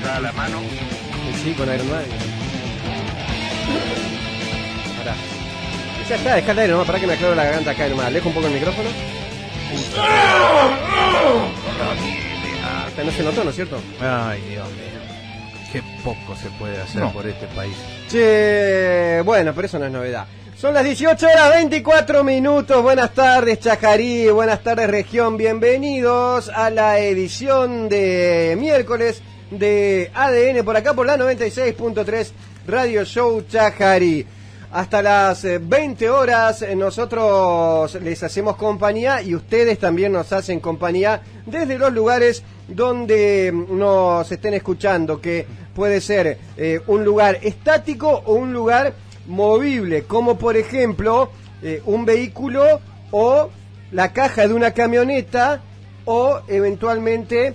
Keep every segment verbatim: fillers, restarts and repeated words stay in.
da la mano. Sí, con Iron Man. Pará. Ya está, dejá el nomás, para que me aclaro la garganta acá nomás. Alejo un poco el micrófono. Esta no se notó, ¿no es cierto? Ay, Dios mío. Qué poco se puede hacer no. por este país. Che, bueno, pero eso no es novedad. Son las dieciocho horas veinticuatro minutos. Buenas tardes, Chajarí. Buenas tardes, región. Bienvenidos a la edición de miércoles de A D N por acá por la noventa y seis punto tres Radio Show Chajarí. Hasta las veinte horas nosotros les hacemos compañía y ustedes también nos hacen compañía desde los lugares donde nos estén escuchando, que puede ser eh, un lugar estático o un lugar movible, como por ejemplo eh, un vehículo o la caja de una camioneta o eventualmente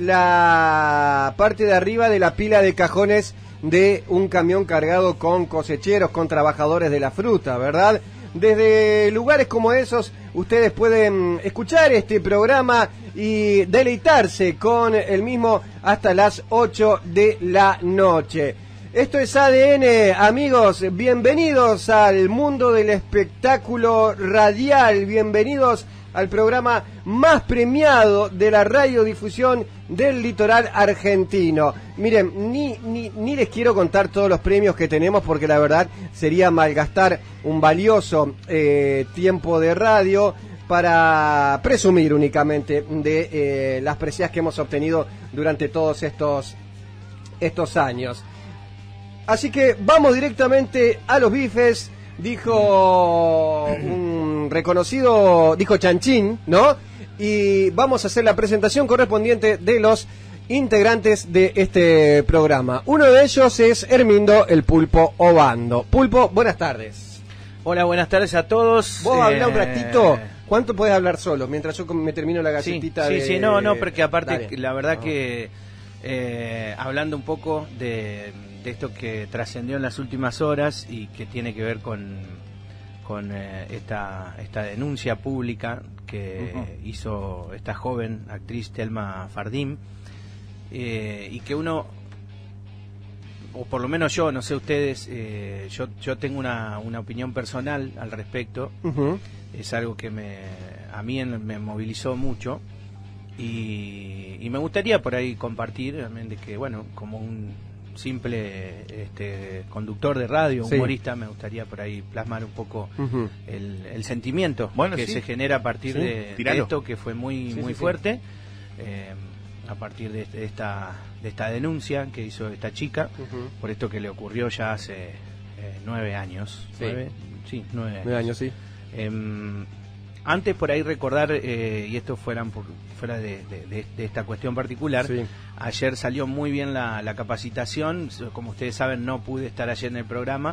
la parte de arriba de la pila de cajones de un camión cargado con cosecheros, con trabajadores de la fruta, ¿verdad? Desde lugares como esos ustedes pueden escuchar este programa y deleitarse con el mismo hasta las ocho de la noche. Esto es A D N, amigos, bienvenidos al mundo del espectáculo radial, bienvenidos al programa más premiado de la radiodifusión del litoral argentino. Miren, ni, ni, ni les quiero contar todos los premios que tenemos porque la verdad sería malgastar un valioso eh, tiempo de radio para presumir únicamente de eh, las preseas que hemos obtenido durante todos estos, estos años. Así que vamos directamente a los bifes, dijo un reconocido, dijo Chanchín, ¿no? Y vamos a hacer la presentación correspondiente de los integrantes de este programa. Uno de ellos es Hermindo el Pulpo Obando. Pulpo, buenas tardes. Hola, buenas tardes a todos. ¿Vos eh... hablá un ratito? ¿Cuánto podés hablar solo? Mientras yo me termino la galletita sí, de... Sí, sí, no, no, porque aparte, Dale. la verdad no. que eh, hablando un poco de, de esto que trascendió en las últimas horas y que tiene que ver con, con eh, esta, esta denuncia pública que uh-huh. hizo esta joven actriz Thelma Fardín, eh, y que uno, o por lo menos yo, no sé ustedes, eh, yo, yo tengo una, una opinión personal al respecto. Uh-huh. Es algo que me a mí me movilizó mucho y, y me gustaría por ahí compartir también de que, bueno, como un simple este, conductor de radio, sí. humorista, me gustaría por ahí plasmar un poco uh-huh. el, el sentimiento bueno, que sí. se genera a partir sí. de, de esto que fue muy sí, muy sí, fuerte, sí. Eh, a partir de, de esta de esta denuncia que hizo esta chica, uh-huh. por esto que le ocurrió ya hace eh, nueve años. Sí, nueve, sí, nueve años. Nueve años, sí. Eh, antes por ahí recordar, eh, y esto fuera, por, fuera de, de, de esta cuestión particular, sí. ayer salió muy bien la, la capacitación, como ustedes saben no pude estar ayer en el programa,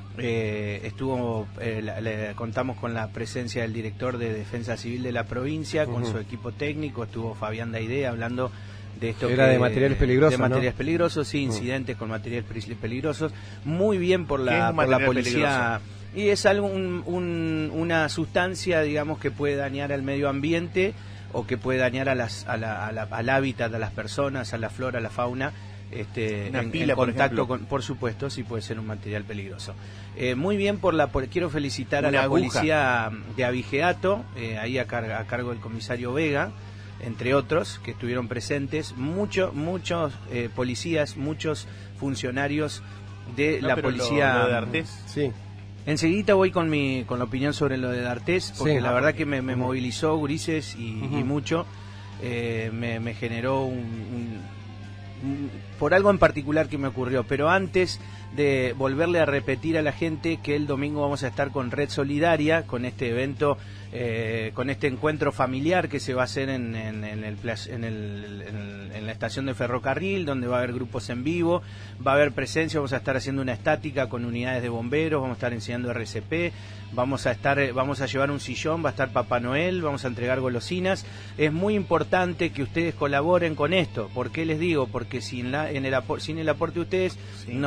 eh, estuvo eh, la, le contamos con la presencia del director de Defensa Civil de la provincia, uh-huh. con su equipo técnico, estuvo Fabián Daidea hablando de esto. Era que, de materiales peligrosos, de materiales ¿no? peligrosos, sí, incidentes uh-huh. con materiales peligrosos, muy bien por la, por la policía. Peligroso? Y es algo un, un, una sustancia, digamos, que puede dañar al medio ambiente o que puede dañar a las, a la, a la, al hábitat, a las personas, a la flora, a la fauna, este, Una en, pila, en contacto por con, por supuesto, sí puede ser un material peligroso. Eh, muy bien por la, por, quiero felicitar Una a la aguja. Policía de Abigeato, eh, ahí a, car, a cargo del comisario Vega, entre otros, que estuvieron presentes, muchos, muchos eh, policías, muchos funcionarios de no, la pero policía. Lo, lo de D'Artés. Sí. Enseguida voy con mi con la opinión sobre lo de D'Artés, porque sí, la verdad que me, me uh-huh. movilizó, Gurises, y, uh-huh. y mucho. Eh, me, me generó un, un, un... por algo en particular que me ocurrió. Pero antes de volverle a repetir a la gente que el domingo vamos a estar con Red Solidaria, con este evento, eh, con este encuentro familiar que se va a hacer en, en, en, el, en, el, en, el, en la estación de ferrocarril, donde va a haber grupos en vivo, va a haber presencia, vamos a estar haciendo una estática con unidades de bomberos, vamos a estar enseñando R C P, vamos a estar, vamos a llevar un sillón, va a estar Papá Noel, vamos a entregar golosinas. Es muy importante que ustedes colaboren con esto. ¿Por qué les digo? Porque sin, la, en el, sin el aporte de ustedes sí. nos vamos a quedar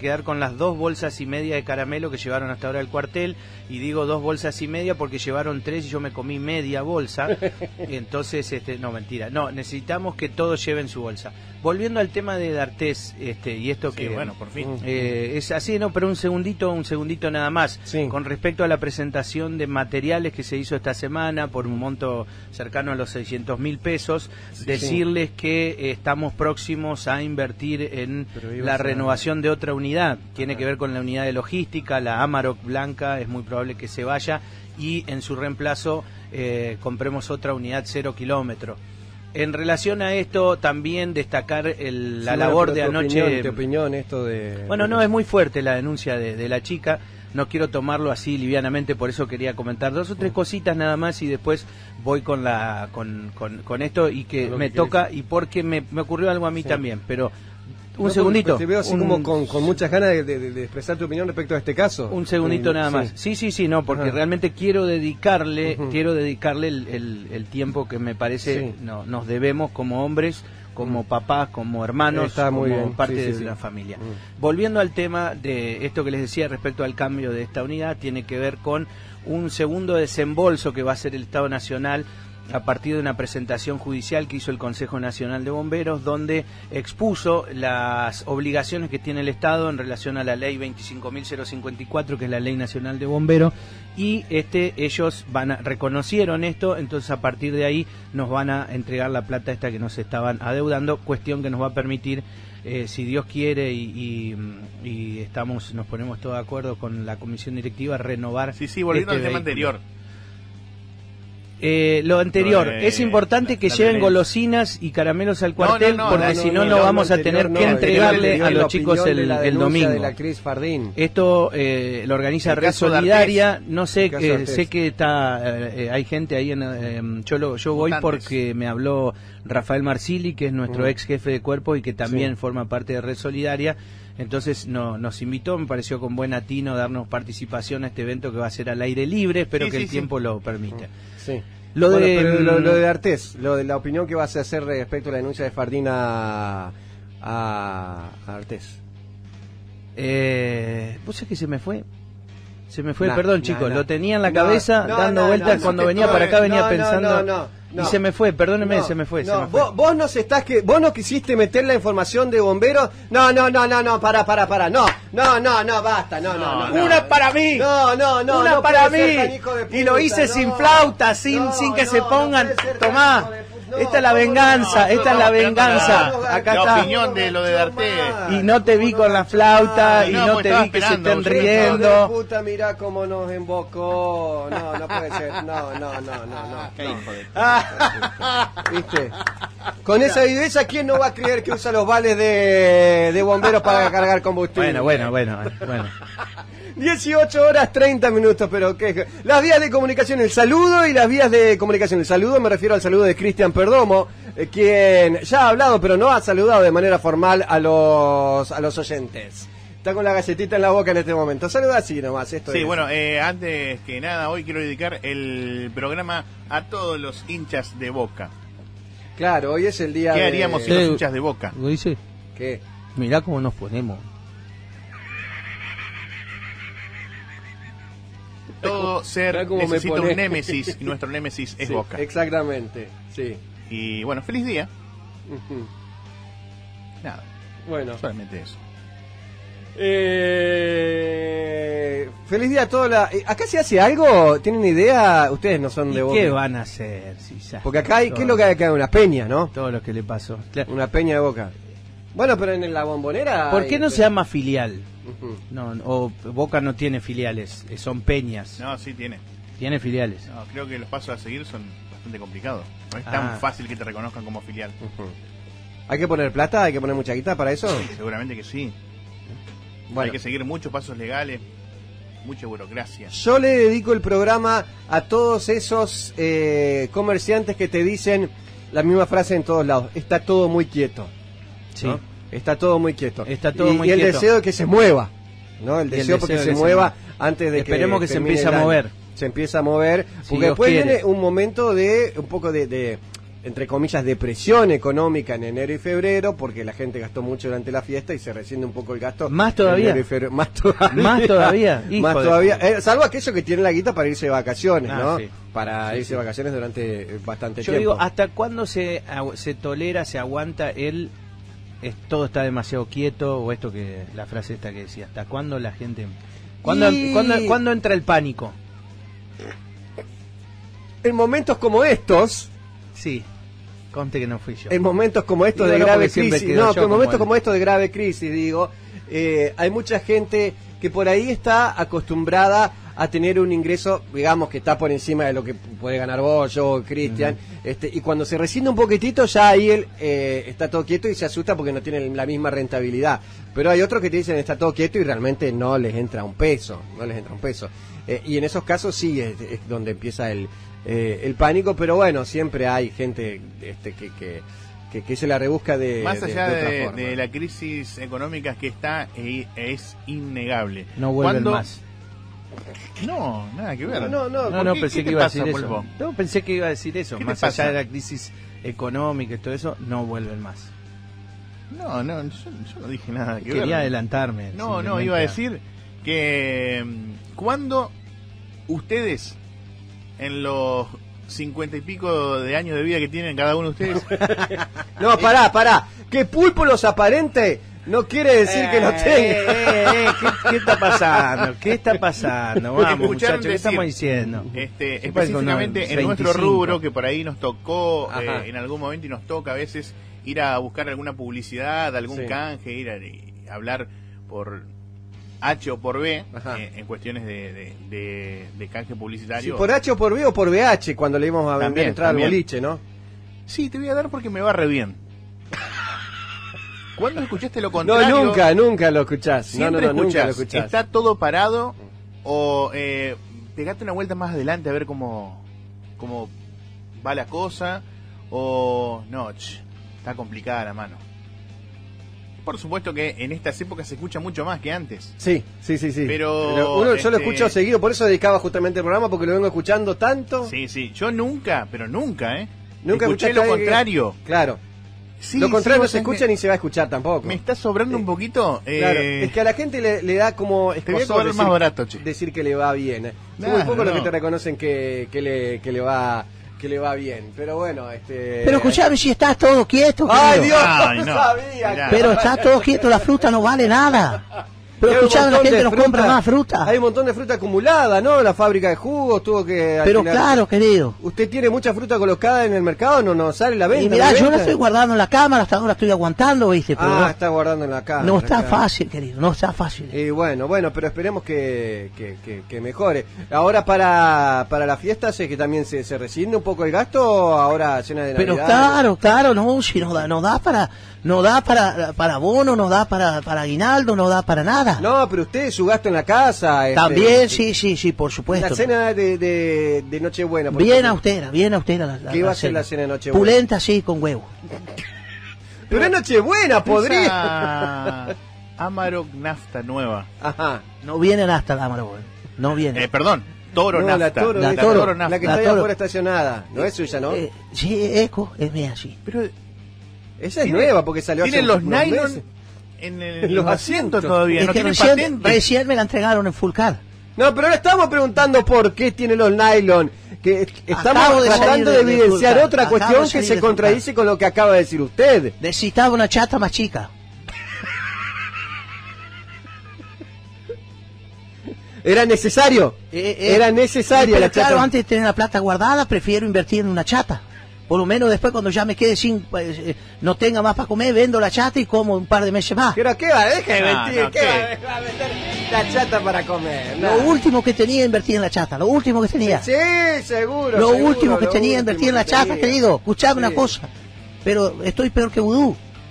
quedar con las dos bolsas y media de caramelo que llevaron hasta ahora al cuartel, y digo dos bolsas y media porque llevaron tres y yo me comí media bolsa. Entonces, este, no, mentira, no, necesitamos que todos lleven su bolsa. Volviendo al tema de D'Artés, este, y esto Sí, que, bueno, por fin. eh, es así, no, pero un segundito, un segundito nada más. Sí. Con respecto a la presentación de materiales que se hizo esta semana por un monto cercano a los seiscientos mil pesos, Sí, decirles que eh, estamos próximos a invertir en Pero ibas la a- renovación de otra unidad. Tiene Ajá. que ver con la unidad de logística, la Amarok blanca, es muy probable que se vaya, y en su reemplazo eh, compremos otra unidad cero kilómetro. En relación a esto, también destacar el, la Sí, labor bueno, de pero tu anoche. opinión, tu opinión esto de... Bueno, no, es muy fuerte la denuncia de, de la chica. No quiero tomarlo así livianamente, por eso quería comentar dos o tres cositas nada más y después voy con la con, con, con esto y que Con lo me que toca querés. y porque me, me ocurrió algo a mí Sí. también, pero un No, segundito. porque Te veo así un, como con, con muchas ganas de, de- de expresar tu opinión respecto a este caso. un segundito Sí. nada más. Sí, sí, sí, no, porque Ajá. realmente quiero dedicarle, Ujú. quiero dedicarle el, el, el tiempo que me parece Sí. no, nos debemos como hombres, como papás, como hermanos, Está muy como bien. parte Sí, sí, de sí. la familia. Mm. Volviendo al tema de esto que les decía respecto al cambio de esta unidad, tiene que ver con un segundo desembolso que va a hacer el Estado Nacional a partir de una presentación judicial que hizo el Consejo Nacional de Bomberos, donde expuso las obligaciones que tiene el Estado en relación a la ley veinticinco mil cincuenta y cuatro, que es la Ley Nacional de Bomberos, y este ellos van a, reconocieron esto, entonces a partir de ahí nos van a entregar la plata esta que nos estaban adeudando, cuestión que nos va a permitir, eh, si Dios quiere y, y, y estamos nos ponemos todos de acuerdo con la comisión directiva, renovar. Sí, sí, volviendo este al tema vehículo. anterior. Eh, lo anterior, Lo de- es importante la- que la lleven violencia. golosinas y caramelos al cuartel, no, no, porque no, si no, no, no no, vamos lo a tener anterior que no, entregarle anterior a la los chicos opinión el, de la el denuncia domingo. de la actriz Fardín. Esto eh, lo organiza El Red caso de Solidaria, no sé, El caso de que Artés. sé que está, eh, eh, hay gente ahí, en, eh, yo, lo, yo voy Mutantes. porque me habló Rafael Marsili, que es nuestro Mm. ex jefe de cuerpo y que también Sí. forma parte de Red Solidaria. Entonces no, nos invitó, me pareció con buen atino darnos participación a este evento que va a ser al aire libre, espero Sí, que sí, el sí. tiempo lo permita. Sí. Lo Bueno, de, pero lo, mm, lo de Artés, lo de la opinión que vas a hacer respecto a la denuncia de Fardín a, a, a Artés. Eh, ¿Vos sabés que se me fue? Se me fue, Nah, perdón nah, chicos, nah. lo tenía en la No, cabeza no, dando no, vueltas no, cuando no, venía no, para acá, venía no, pensando no, no, no. y se me fue, perdóneme, No, se me fue. se no, me fue. Vos, vos nos estás que vos no quisiste meter la información de bomberos. No, no, no, no, no, para, para, para. No, no, no, no, basta. No, no, no. No, Una para mí. No, no, no. Una no para puede mí. ser tan hijo de puta, Y lo hice no. sin flauta, sin, No, sin que no, se no pongan. puede ser tan Tomá. hijo de puta. No, Esta es la ¿cómo no? venganza, No, esta es no, la no, venganza. no, no, Acá la está. opinión de lo de D'Artés. Y no te vi con la flauta y No, no pues te estaba vi que se esperando, estén yo- riendo. Hijo de puta, mirá cómo nos embocó. No, no puede ser. No, no, no, no, no. Qué hijo de- ¿Viste? Con esa viveza, ¿quién no va a creer que usa los vales de, de bomberos para cargar combustible? Bueno, bueno, bueno, bueno. dieciocho horas treinta minutos, pero qué. Las vías de comunicación, el saludo y las vías de comunicación. El saludo me refiero al saludo de Cristian Perdomo, eh, quien ya ha hablado, pero no ha saludado de manera formal a los, a los oyentes. Está con la galletita en la boca en este momento. Saluda así nomás. Esto Sí, es. bueno, eh, antes que nada, hoy quiero dedicar el programa a todos los hinchas de Boca. Claro, hoy es el día ¿Qué de... haríamos sin Eh, los hinchas de Boca? Lo dice, ¿Qué? mirá cómo nos ponemos. Todo ser Mirá cómo me necesita pone. un némesis y nuestro némesis es Sí, Boca. exactamente, sí. Y bueno, feliz día. Ujú. Nada, Bueno. solamente eso. Eh, feliz día a toda la... eh, ¿Acá se hace algo? ¿Tienen idea? Ustedes no son ¿Y de Boca. qué van a hacer? Si ya Porque acá hay... todo- ¿Qué es lo que hay acá? Una peña, ¿no? Todo lo que le pasó. Claro. Una peña de Boca. Bueno, pero en la bombonera... ¿Por hay- qué no se llama filial? Ujú. No, o Boca no tiene filiales, eh, son peñas. No, sí tiene. Tiene filiales. No, creo que los pasos a seguir son bastante complicados. No es tan Ah. fácil que te reconozcan como filial. Ujú. ¿Hay que poner plata? ¿Hay que poner mucha guita para eso? Seguramente que sí. Bueno. Hay que seguir muchos pasos legales, mucha burocracia. Yo le dedico el programa a todos esos eh, comerciantes que te dicen la misma frase en todos lados. Está todo muy quieto. Sí. ¿no? Está todo muy quieto. Está todo y, muy y el quieto. deseo de que se mueva. ¿no? El Y el deseo porque deseo se de que se mueva mueva. antes de Esperemos que se termine empiece el a año. mover. Se empieza a mover. Si Porque Dios después quiere. viene un momento de un poco de... de entre comillas, depresión económica en enero y febrero, porque la gente gastó mucho durante la fiesta y se resiente un poco el gasto. ¿Más todavía? Enero y febrero. Más todavía. Más todavía. Más todavía. Eh, salvo aquellos que tienen la guita para irse de vacaciones, Ah, ¿no? sí. Para Sí, irse sí. de vacaciones durante eh, bastante Yo tiempo. digo, ¿hasta cuándo se, agu- se tolera, se aguanta el es, todo está demasiado quieto? O esto que la frase esta que decía, ¿hasta cuándo la gente... ¿Cuándo, Y- ¿cuándo, cuándo entra el pánico? En momentos como estos, Sí, conte que no fui yo. en momentos como estos Digo, de no, grave porque siempre crisis, quedo no, yo en como momentos el- como estos de grave crisis, digo, eh, hay mucha gente que por ahí está acostumbrada a tener un ingreso, digamos, que está por encima de lo que puede ganar vos, yo, Cristian, uh-huh. este, y cuando se resiente un poquitito, ya ahí él eh, está todo quieto y se asusta porque no tiene la misma rentabilidad. Pero hay otros que te dicen está todo quieto y realmente no les entra un peso, no les entra un peso. Eh, y en esos casos sí es, es donde empieza el, eh, el pánico, pero bueno, siempre hay gente este, que, que, que, que se la rebusca de Más allá de, de, de, de, otra forma. de la crisis económica que está, eh, es innegable. No vuelven ¿Cuándo? más. No, nada que ver. No, no, No, no, qué- pensé qué que te iba a pasa, decir eso. Pulpo? No, pensé que iba a decir eso. ¿Qué te Más pasa? allá de la crisis económica y todo eso, no vuelven más. No, no, yo, yo no dije nada que ver. Quería adelantarme. No, no, simplemente iba a decir que mm, cuando ustedes, en los cincuenta y pico de años de vida que tienen cada uno de ustedes, No, pará, pará, que Pulpo los aparente no quiere decir que lo tenga. Eh, eh, eh, ¿qué, ¿Qué está pasando? ¿Qué está pasando? Vamos, escucharon muchachos, ¿qué decir, estamos diciendo? este, ¿Qué pasa con específicamente unos en nuestro veinticinco? rubro, que por ahí nos tocó Ajá. eh, en algún momento y nos toca a veces ir a buscar alguna publicidad, algún Sí. canje, ir a, y hablar por H o por B Ajá. eh, en cuestiones de, de, de, de canje Si publicitario. por H o por B o por B H cuando le íbamos a vender También, entrada al también. boliche, ¿no? Sí, te voy a dar porque me va re bien. ¿Cuándo escuchaste lo No, contrario? nunca, nunca lo escuchás. No, Siempre no, no, nunca lo escuchás, escuchás. está todo parado o eh, pegate una vuelta más adelante a ver cómo, cómo va la cosa o no, ch, está complicada la mano. Por supuesto que en estas épocas se escucha mucho más que antes. Sí, sí, sí, sí. Pero, uno, yo lo este- escucho seguido, por eso dedicaba justamente el programa, porque lo vengo escuchando tanto. Sí, sí, yo nunca, pero nunca, ¿eh? Nunca escuché escuchaste lo a alguien que- contrario. Claro. Sí, lo contrario sí, no vos se sabés escucha que ni se va a escuchar tampoco. Me está sobrando un poquito. Eh, Claro, es que a la gente le, le da como Te voy a escozor cobrar decir, más barato, che. decir que le va bien. eh. Son Nah, muy pocos los no. que te reconocen que, que, le, que le va que le va bien. Pero bueno, este. Pero escuchame, si está todo quieto, ¡Ay, querido. Dios! Ay, no no. sabía. Mirá. Pero está todo quieto, la fruta no vale nada. Pero Hay un escuchame, la montón gente de no fruta- compra más fruta. Hay un montón de fruta acumulada, ¿no? La fábrica de jugos tuvo que. Pero alquilar- claro, querido. ¿Usted tiene mucha fruta colocada en el mercado? ¿No no sale la venta? Y mirá, ¿La yo la venta? estoy guardando en la cámara, hasta ahora estoy aguantando, ¿viste? Pero Ah, no, está guardando en la cámara. no está claro. fácil, querido, no está fácil. Y bueno, bueno, pero esperemos que, que, que, que mejore. Ahora para, para la fiesta sé que también se, se rescinde un poco el gasto, ahora cena de Navidad. Pero claro, claro, no, si no da, no da para, no da para, para bono, no da para, para aguinaldo, no da para nada. No, pero usted, su gasto en la casa. este, También, sí, sí, sí, por supuesto. La cena de, de, de Nochebuena. por Bien ejemplo. austera, bien austera la, la ¿Qué iba a la ser la cena de Nochebuena? Pulenta, sí, con huevo. Pero es Nochebuena, podría. Esa Amarok Nafta nueva. Ajá. No vienen hasta la Amarok, no vienen. Eh, perdón, Toro No, la Nafta. Toro, la la, Toro, Toro, Nafta. la que La está ahí Toro. afuera estacionada. No es suya, ¿no? Eh, sí, Eco, es mía, sí. Pero Esa es tiene- nueva porque salió hace tienen los unos nylon meses. en, el- En los los asientos asientos. todavía. Es No que tiene recién, patente. recién me la entregaron en full car. No, pero ahora estamos preguntando por qué tiene los nylon. Que estamos Acabo de tratando de salir de- de evidenciar Fulcar. otra Acabo cuestión de que salir se de contradice con lo que acaba de decir usted. Necesitaba una chata más chica. Era necesario. Eh, eh, Era necesaria pero la claro, chata. antes de tener la plata guardada, prefiero invertir en una chata. Por lo menos después cuando ya me quede sin, pues, eh, no tenga más para comer, vendo la chata y como un par de meses más. ¿Pero qué va? Deja de No, mentir. no, ¿Qué ¿qué? va? Va a vender la chata para comer? Lo Nada. último que tenía invertí en la chata, lo último que tenía. Sí, seguro. lo seguro, último que lo tenía último invertí en la que chata, tenía. querido. Escuchame Sí. una cosa. Pero estoy peor que vudú.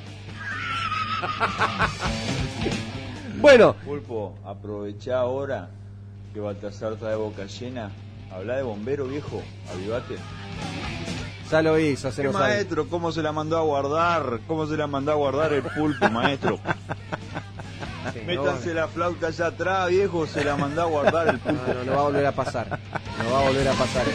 Bueno, Pulpo, aprovechá ahora que Baltasar está de boca llena. Habla de bombero, viejo. Avivate. ya lo hizo, se ¿Qué nos sabe. maestro? ¿Cómo se la mandó a guardar? ¿Cómo se la mandó a guardar el pulpo, maestro? Sí, no, Métanse la flauta allá atrás, viejo. Se la mandó a guardar el pulpo. no, no, no va a volver a pasar. No va a volver a pasar eso.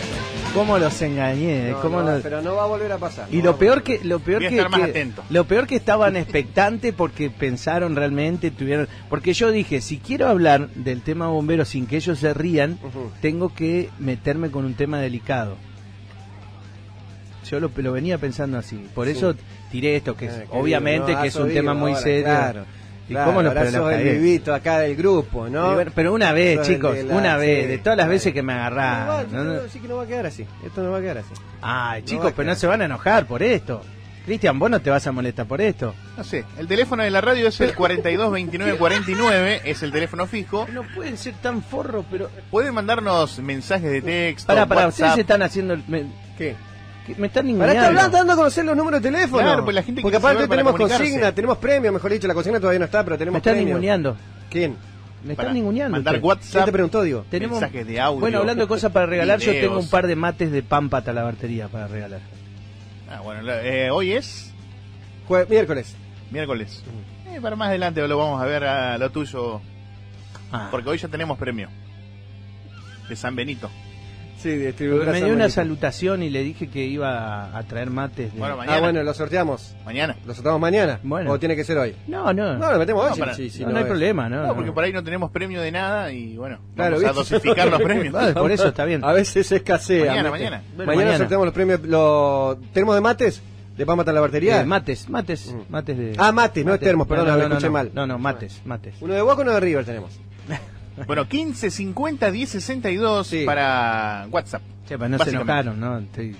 cómo los engañé, No, cómo no, los... pero no va a volver a pasar. Y no lo va a peor volver. que lo peor Voy a que, estar más que- atento. lo peor que estaban expectantes porque pensaron realmente, tuvieron, porque yo dije, si quiero hablar del tema bombero sin que ellos se rían, Ujú. tengo que meterme con un tema delicado. Yo lo, lo venía pensando así, por Sí. eso tiré esto, que es- Eh, obviamente no, que has es un oído tema muy ahora, serio. Claro, ¿Y claro, cómo lo- ahora pero la sos el cagué? vivito acá del grupo, ¿no? Y bueno, pero una vez, Sos el chicos, de la- una vez, sí, de todas las claro. veces que me No, agarraron. no, ¿no? no, sí que no va a quedar así. Esto no va a quedar así. Ay, No chicos, va a pero no quedar. se van a enojar por esto. Cristian, vos no te vas a molestar por esto. No sé, el teléfono de la radio es el cuarenta y dos veintinueve cuarenta y nueve, es el teléfono fijo. No pueden ser tan forros, pero... Pueden mandarnos mensajes de texto, Pará, pará, WhatsApp. ustedes están haciendo... el- Me, ¿Qué? que- me están Para ninguneando. estar hablando, dando a conocer los números de teléfono. Claro, pues la gente Porque quiere saber aparte para tenemos comunicarse. consigna, tenemos premio, mejor dicho, la consigna todavía no está, pero Me tenemos están premio. ninguneando. ¿Quién? Me Para están ninguneando. mandar ustedes. ¿Quién WhatsApp, te preguntó, digo? Tenemos... mensajes de audio. Bueno, hablando de cosas para regalar, yo videos. tengo un par de mates de Pampa Talabartería para regalar. Ah, bueno, la- eh, hoy es Jue- miércoles. miércoles. Eh, para más adelante lo vamos a ver a lo tuyo, Ah. porque hoy ya tenemos premio de San Benito. Sí, Porque distribuidora me San dio una Benito. salutación y le dije que iba a traer mates de... Bueno, mañana. Ah, bueno, lo sorteamos. Mañana. ¿Lo sorteamos mañana? Bueno. ¿O tiene que ser hoy? No, no, No, lo metemos hoy. No, sí, para- sí, sí, no, no hay es. problema, ¿no? No, no. porque por ahí no tenemos premio de nada y bueno, Claro, vamos a ¿viste? dosificar los premios. Vale, por eso está bien. A veces escasea. Mañana, ¿viste? mañana. Bueno, Mañana mañana. sorteamos los premios. Lo... ¿Tenemos de mates? ¿De Pampa Talabartería? Eh, mates, mates, Mm. mates de... Ah, mates, no es termos, perdón, no, lo no, no, escuché no, mal. No, no, mates, mates. Uno de Boca, uno de River tenemos. Bueno, quince cincuenta diez sesenta y dos Sí. para WhatsApp. Che, pues no se Básicamente. enojaron, ¿no? Estoy-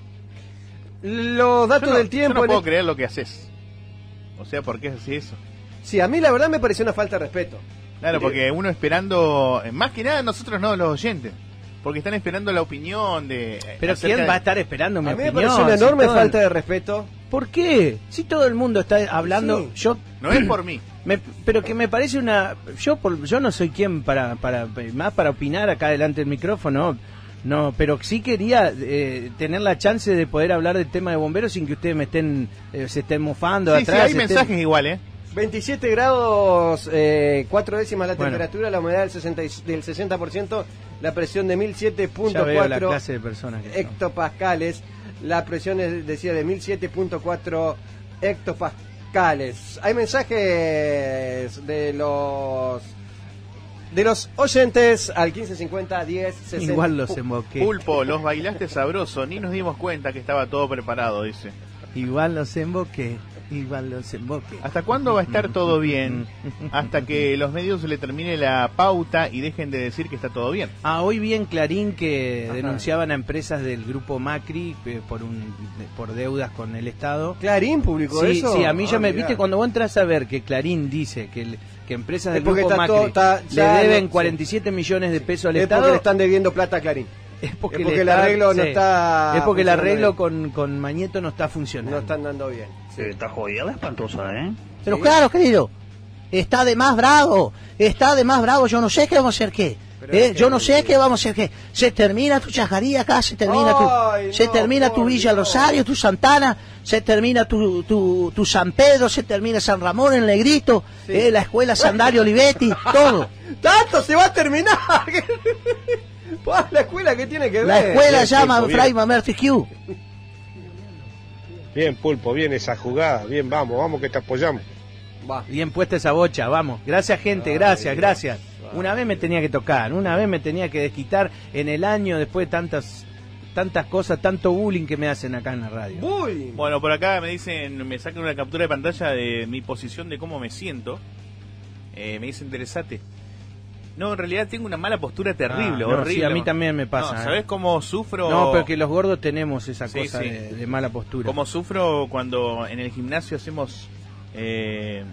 Los datos Yo no, del tiempo. yo no en puedo el- creer lo que haces. O sea, ¿por qué es así eso? Sí, a mí la verdad me pareció una falta de respeto. Claro, porque uno esperando, eh, más que nada nosotros no, los oyentes, porque están esperando la opinión de... eh, Pero acerca ¿quién va a de- estar esperando mi A mí me opinión? pareció una Si enorme todo- falta de respeto. ¿Por qué? Si todo el mundo está hablando, Sí. yo... No es por mí. Me- pero que me parece una... Yo por, yo no soy quien para, para más para opinar acá delante del micrófono, no, pero sí quería eh, tener la chance de poder hablar del tema de bomberos sin que ustedes me estén eh, se estén mofando Sí, sí, atrás. hay se estén- mensajes igual, ¿eh? veintisiete grados, eh, cuatro décimas la Bueno. temperatura, la humedad del, sesenta y- del sesenta por ciento, la presión de mil siete Ya punto veo la cuatro clase de personas que son. hectopascales. La presión es, decía de mil siete punto cuatro hectopascales. Hay mensajes de los de los oyentes al quince cincuenta diez sesenta. Igual los emboqué. Pulpo, los bailaste sabroso, ni nos dimos cuenta que estaba todo preparado, dice. Igual los emboqué. Igual los emboqué. ¿Hasta cuándo va a estar todo bien? Hasta que los medios le termine la pauta y dejen de decir que está todo bien. Ah, hoy vi en Clarín que Ajá. denunciaban a empresas del grupo Macri eh, por un por deudas con el Estado. Clarín publicó Sí, eso. sí, a mí ya Ah, me mirá. viste cuando vos entras a ver que Clarín dice que, el- que empresas Es del porque grupo está Macri todo- está- ya le deben no- cuarenta y siete millones de pesos al Es Estado. porque le están debiendo plata a Clarín. Es porque, es le porque el está- arreglo no sí. está Es porque el funcionando arreglo bien. con, con Mañeto no está funcionando. No están dando bien. Está jodida la espantosa, ¿eh? Pero claro, querido, está de más bravo, está de más bravo, yo no sé qué vamos a hacer qué. Pero Eh, es que- yo no sé qué vamos a hacer qué. Se termina tu chajaría acá, se termina Ay, tu, se no, termina tu por Villa Dios. Rosario, tu Santana, se termina tu, tu, tu San Pedro, se termina San Ramón en Negrito, Sí. eh, la escuela Sandario Olivetti, todo. ¡Tanto se va a terminar! Pues la escuela que tiene que ver. La escuela bien, llama bien, Fray Mamerti Q. Bien, Pulpo, bien esa jugada. Bien, vamos, vamos que te apoyamos. Va. Bien puesta esa bocha, vamos. Gracias, gente, Ay, gracias, Dios. gracias. Ay. Una vez me tenía que tocar, una vez me tenía que desquitar en el año después de tantas tantas cosas, tanto bullying que me hacen acá en la radio. Uy. Bueno, por acá me dicen, me sacan una captura de pantalla de mi posición de cómo me siento. Eh, me dicen, interesate. No, en realidad tengo una mala postura terrible, Ah, no, horrible. sí, a mí también me pasa, No, eh. ¿sabés cómo sufro? No, pero que los gordos tenemos esa Sí, cosa sí. De, de mala postura. Cómo sufro cuando en el gimnasio hacemos eh,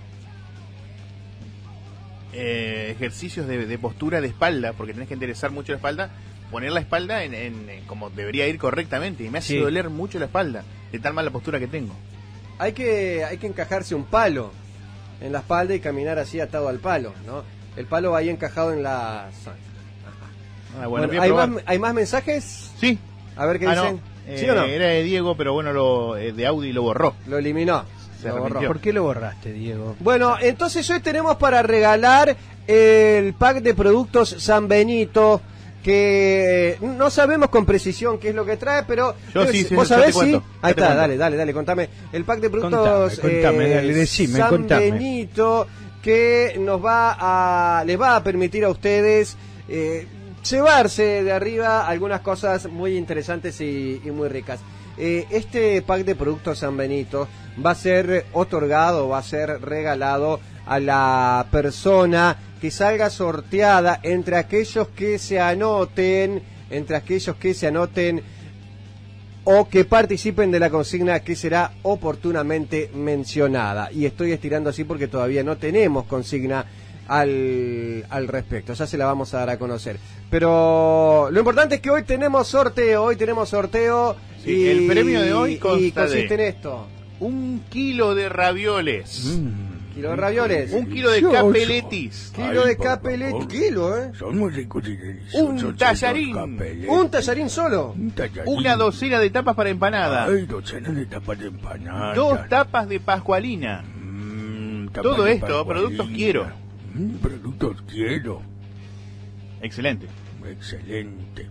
eh, ejercicios de, de postura de espalda, porque tenés que enderezar mucho la espalda, poner la espalda en, en- en como debería ir correctamente, y me hace Sí. doler mucho la espalda, de tan mala postura que tengo. Hay que, hay que encajarse un palo en la espalda y caminar así atado al palo, ¿no? El palo va ahí encajado en la... Ah, bueno, Bueno, voy a ¿hay, probar. más, ¿Hay más mensajes? Sí. A ver qué Ah, dicen. no. ¿Sí Eh, o no? Era de Diego, pero bueno, lo eh, de Audi lo borró. Lo eliminó. Se Lo borró. arrepintió. ¿Por qué lo borraste, Diego? Bueno, entonces hoy tenemos para regalar el pack de productos San Benito. que no sabemos con precisión qué es lo que trae, pero Yo sí, sí, vos yo te sabés, cuento, sí. yo Ahí te está, cuento. dale, dale, dale, contame. El pack de productos Contame, contame, eh, dale, decime, San contame. Benito, que nos va a, les va a permitir a ustedes eh, llevarse de arriba algunas cosas muy interesantes y, y muy ricas. Eh, este pack de productos San Benito va a ser otorgado, va a ser regalado a la persona que salga sorteada entre aquellos que se anoten, entre aquellos que se anoten o que participen de la consigna que será oportunamente mencionada. Y estoy estirando así porque todavía no tenemos consigna al, al respecto, ya se la vamos a dar a conocer. Pero lo importante es que hoy tenemos sorteo, hoy tenemos sorteo. Sí, y el premio de hoy consta y consiste de- en esto. Un kilo de ravioles. Kilo de ravioles. Un kilo de capeletis. Kilo de capeletti. Kilo, ¿eh? Son muy ricos y deliciosos. Un esos tallarín. capeletis. Un tallarín solo. Un tallarín. Una docena de tapas para empanada. Ay, docena de tapas de empanada. Dos tapas de pascualina. Mm, tapas Todo de esto, pascualina. productos quiero. Mm, productos quiero. Excelente. Excelente.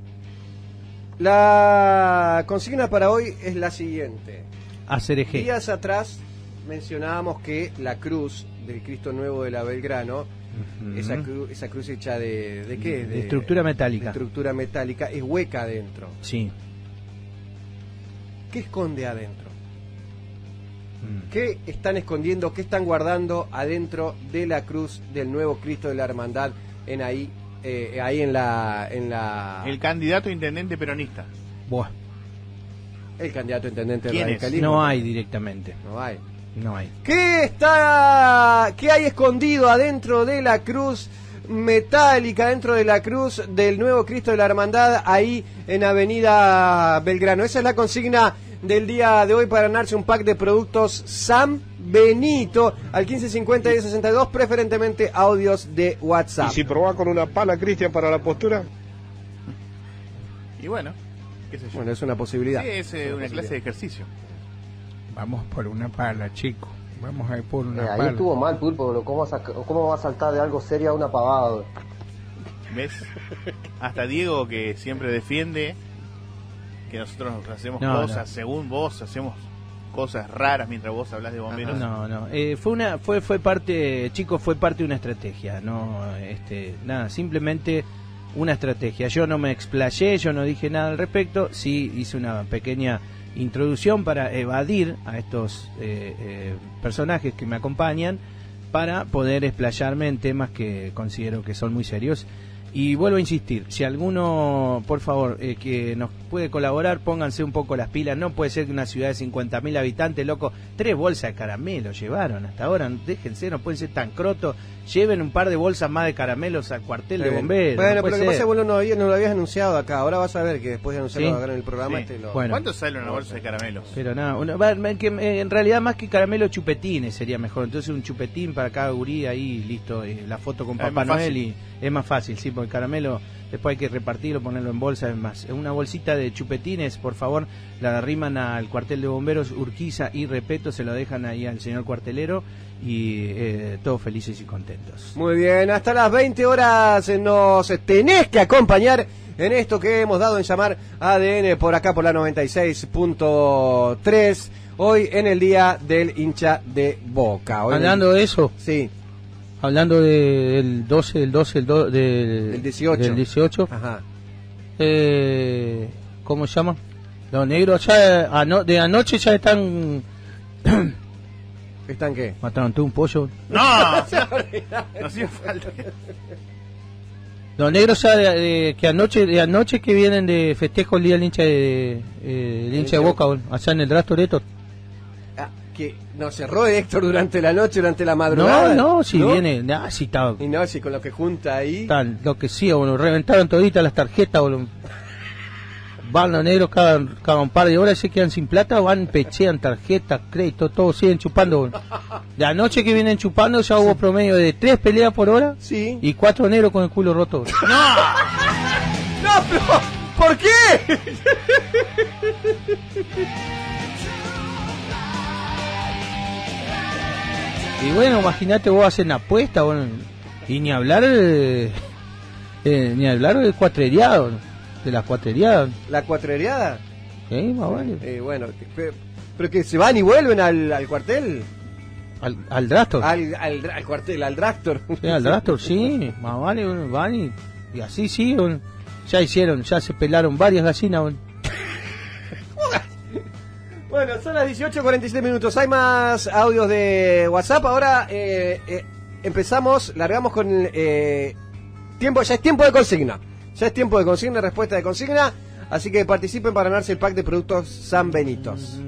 La consigna para hoy es la siguiente. Hacer eje. Días atrás mencionábamos que la cruz del Cristo Nuevo de la Belgrano, Ujú. esa, cru- esa cruz hecha de, ¿de qué? De estructura metálica. de estructura metálica, es hueca adentro. Sí. ¿Qué esconde adentro? Mm. ¿Qué están escondiendo, qué están guardando adentro de la cruz del Nuevo Cristo de la Hermandad en ahí, eh, ahí en la, en la El candidato a intendente peronista. Buah. el candidato a intendente del ¿Quién es? radicalismo? No hay directamente. No hay. No hay. ¿Qué está, qué hay escondido adentro de la cruz metálica, dentro de la cruz del Nuevo Cristo de la Hermandad, ahí en Avenida Belgrano? Esa es la consigna del día de hoy para ganarse un pack de productos San Benito al quince cincuenta y sesenta y dos, preferentemente audios de WhatsApp. ¿Y si probás con una pala, Cristian, para la postura? Y bueno, qué sé yo. Bueno, es una posibilidad. Sí, es eh, una clase de ejercicio. Vamos por una pala, chico. Vamos a ir por una Eh, ahí pala. estuvo mal, Pulpo, bro. ¿Cómo, saca- ¿Cómo va a saltar de algo serio a una pavada? Bro? ¿Ves? Hasta Diego, que siempre defiende que nosotros hacemos No, cosas no. según vos, hacemos cosas raras mientras vos hablas de bomberos. No, no. Eh, fue una, fue, fue parte, chicos, fue parte de una estrategia. No, este, nada, simplemente una estrategia. Yo no me explayé, yo no dije nada al respecto. Sí hice una pequeña introducción para evadir a estos eh, eh, personajes que me acompañan para poder explayarme en temas que considero que son muy serios. Y vuelvo a insistir, si alguno, por favor, eh, que nos puede colaborar, pónganse un poco las pilas. No puede ser que una ciudad de cincuenta mil habitantes, loco, tres bolsas de caramelo llevaron hasta ahora. Déjense, no pueden ser tan crotos. Lleven un par de bolsas más de caramelos al cuartel de bomberos. Bueno, no pero puede lo que pasa es ser. que vos no, lo habías- no lo habías anunciado acá. Ahora vas a ver que después de anunciarlo Sí. acá en el programa Sí. este lo... Bueno. ¿Cuánto sale una bolsa de caramelos? Pero nada, una- va, que, eh, en realidad más que caramelo, chupetines sería mejor. Entonces un chupetín para cada gurí ahí, listo, eh, la foto con Ah, es Papá más Noel fácil. y es más fácil, sí, porque el caramelo después hay que repartirlo, ponerlo en bolsa, es más. Una bolsita de chupetines, por favor, la arriman al cuartel de bomberos Urquiza y Repeto, se lo dejan ahí al señor cuartelero y eh, todos felices y contentos. Muy bien, hasta las veinte horas nos tenés que acompañar en esto que hemos dado en llamar A D N por acá por la noventa y seis punto tres, hoy en el día del hincha de Boca. Hoy en el- Hablando de eso, Sí, hablando de- del doce, del doce, del, do- del, Del dieciocho. del dieciocho, ajá. eh, ¿cómo se llama? Los negros ya ano- de anoche ya están ¿Están qué? mataron todo un pollo. ¡No! No hacía falta. Los negros ya de, de- que anoche de anoche que vienen de festejo el día del hincha de eh, el hincha de Boca, bueno, allá en el Rastro de Héctor. Ah, que nos cerró Héctor durante la noche, durante la No, madrugada. no, si viene, nah, si está, Y no, si con lo que junta ahí. está lo que sí, bueno, reventaron toditas las tarjetas, bueno. Van los negros cada, cada un par de horas, se quedan sin plata, van, pechean tarjetas, crédito, todo siguen chupando. Bueno. De anoche que vienen chupando ya hubo promedio de tres peleas por hora Sí. y cuatro negros con el culo roto. ¡No, pero! ¿Por qué? Y bueno, imagínate vos hacen apuesta, bueno, y ni hablar eh, Eh, ni hablar del cuatreriado, de las cuatreriadas. ¿La cuatreriada? Sí, más vale. Eh, bueno, pero, pero que se van y vuelven al, al cuartel. Al, al Drastor. Al, al, al cuartel, al Drastor. Sí, al Drastor, sí, más vale, bueno, van y, y así sí, bueno, ya hicieron, ya se pelaron varias gallinas. Bueno, bueno, son las dieciocho cuarenta y siete minutos, hay más audios de WhatsApp, ahora eh, eh, empezamos, largamos con eh, tiempo, ya es tiempo de consigna, ya es tiempo de consigna, respuesta de consigna, así que participen para ganarse el pack de productos San Benitos.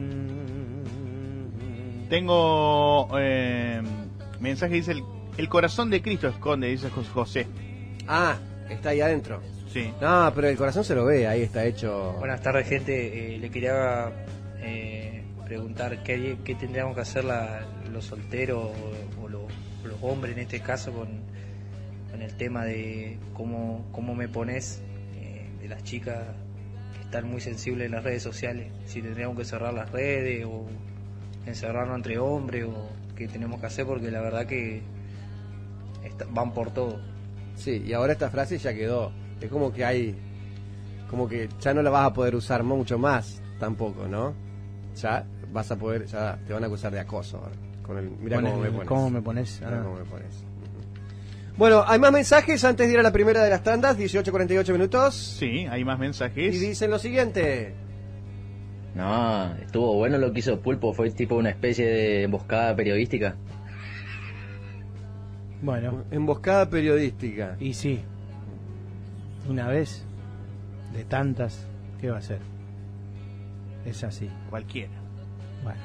Tengo eh, mensaje, dice el, el corazón de Cristo esconde, dice José. Ah, está ahí adentro. Sí. No, pero el corazón se lo ve, ahí está hecho. Buenas tardes, gente. Eh, le quería eh, preguntar qué, qué tendríamos que hacer la, los solteros o, o, lo, o los hombres en este caso con, con el tema de cómo, cómo me pones eh, de las chicas que están muy sensibles en las redes sociales. Si tendríamos que cerrar las redes o encerrarnos entre hombres o qué tenemos que hacer, porque la verdad que está, van por todo. Sí, y ahora esta frase ya quedó. Es como que hay, como que ya no la vas a poder usar mucho más tampoco, ¿no? Ya vas a poder, ya te van a acusar de acoso ahora. Con el, mira cómo me pones. ¿Cómo me pones? Mira Ah. cómo me pones. Uh-huh. Bueno, hay más mensajes antes de ir a la primera de las tandas, dieciocho cuarenta y ocho minutos. Sí, hay más mensajes. Y dicen lo siguiente. No, estuvo bueno lo que hizo Pulpo, fue tipo una especie de emboscada periodística. Bueno. Emboscada periodística. Y sí, una vez, de tantas, ¿qué va a ser? Es así. Cualquiera. Bueno.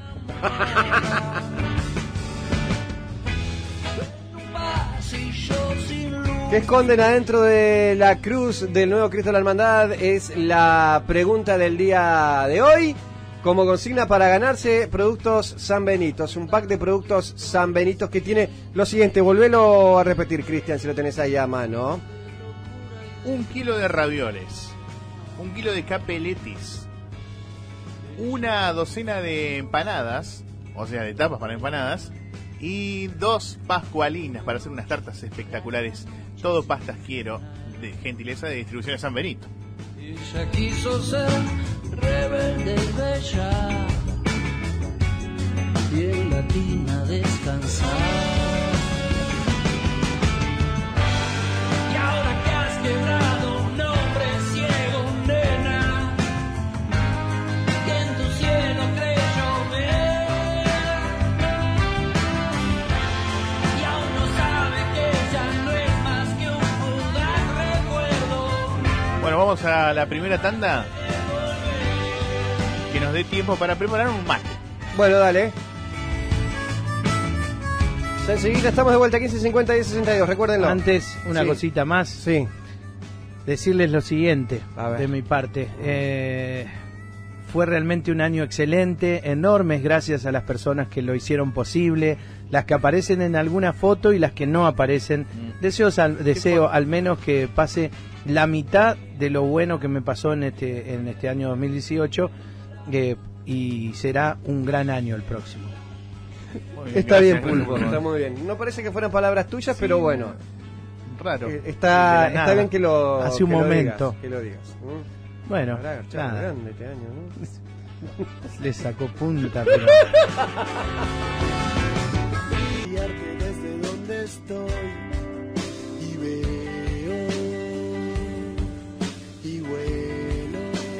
¿Qué esconden adentro de la cruz del nuevo Cristo de la Hermandad? Es la pregunta del día de hoy. Como consigna para ganarse productos San Benitos. Un pack de productos San Benitos que tiene lo siguiente. Volvelo a repetir, Cristian, si lo tenés ahí a mano. Un kilo de ravioles. Un kilo de capeletis. Una docena de empanadas. O sea, de tapas para empanadas. Y dos pascualinas para hacer unas tartas espectaculares. Todo pastas quiero, de gentileza de distribución de San Benito. Ella quiso ser rebelde y bella y en la tina descansar. Y ahora que has quebrado un hombre ciego, nena, que en tu cielo creyó ver, y aún no sabe que ya no es más que un fugaz recuerdo. Bueno, vamos a la primera tanda. Que nos dé tiempo para preparar un mate. Bueno, dale. Ya enseguida estamos de vuelta, quince cincuenta y diez sesenta y dos, recuérdenlo. Antes, una Sí. cosita más. Sí. Decirles lo siguiente, A ver. de mi parte. Eh, fue realmente un año excelente, enormes gracias a las personas que lo hicieron posible, las que aparecen en alguna foto y las que no aparecen. Deseo, al, deseo al menos que pase la mitad de lo bueno que me pasó en este, en este año dos mil dieciocho. Eh, y será un gran año el próximo. Muy bien, Está gracias, bien, Pulpo, Pulpo. está muy bien. No parece que fueran palabras tuyas, Sí, pero bueno. Raro. Eh, De Está, la está nada. bien que lo Hace un que lo momento. digas, que lo digas. ¿Mm? Bueno, Habrá agachado nada, grande este año, ¿no? le sacó punta, pero... Desde donde estoy y veo y huelo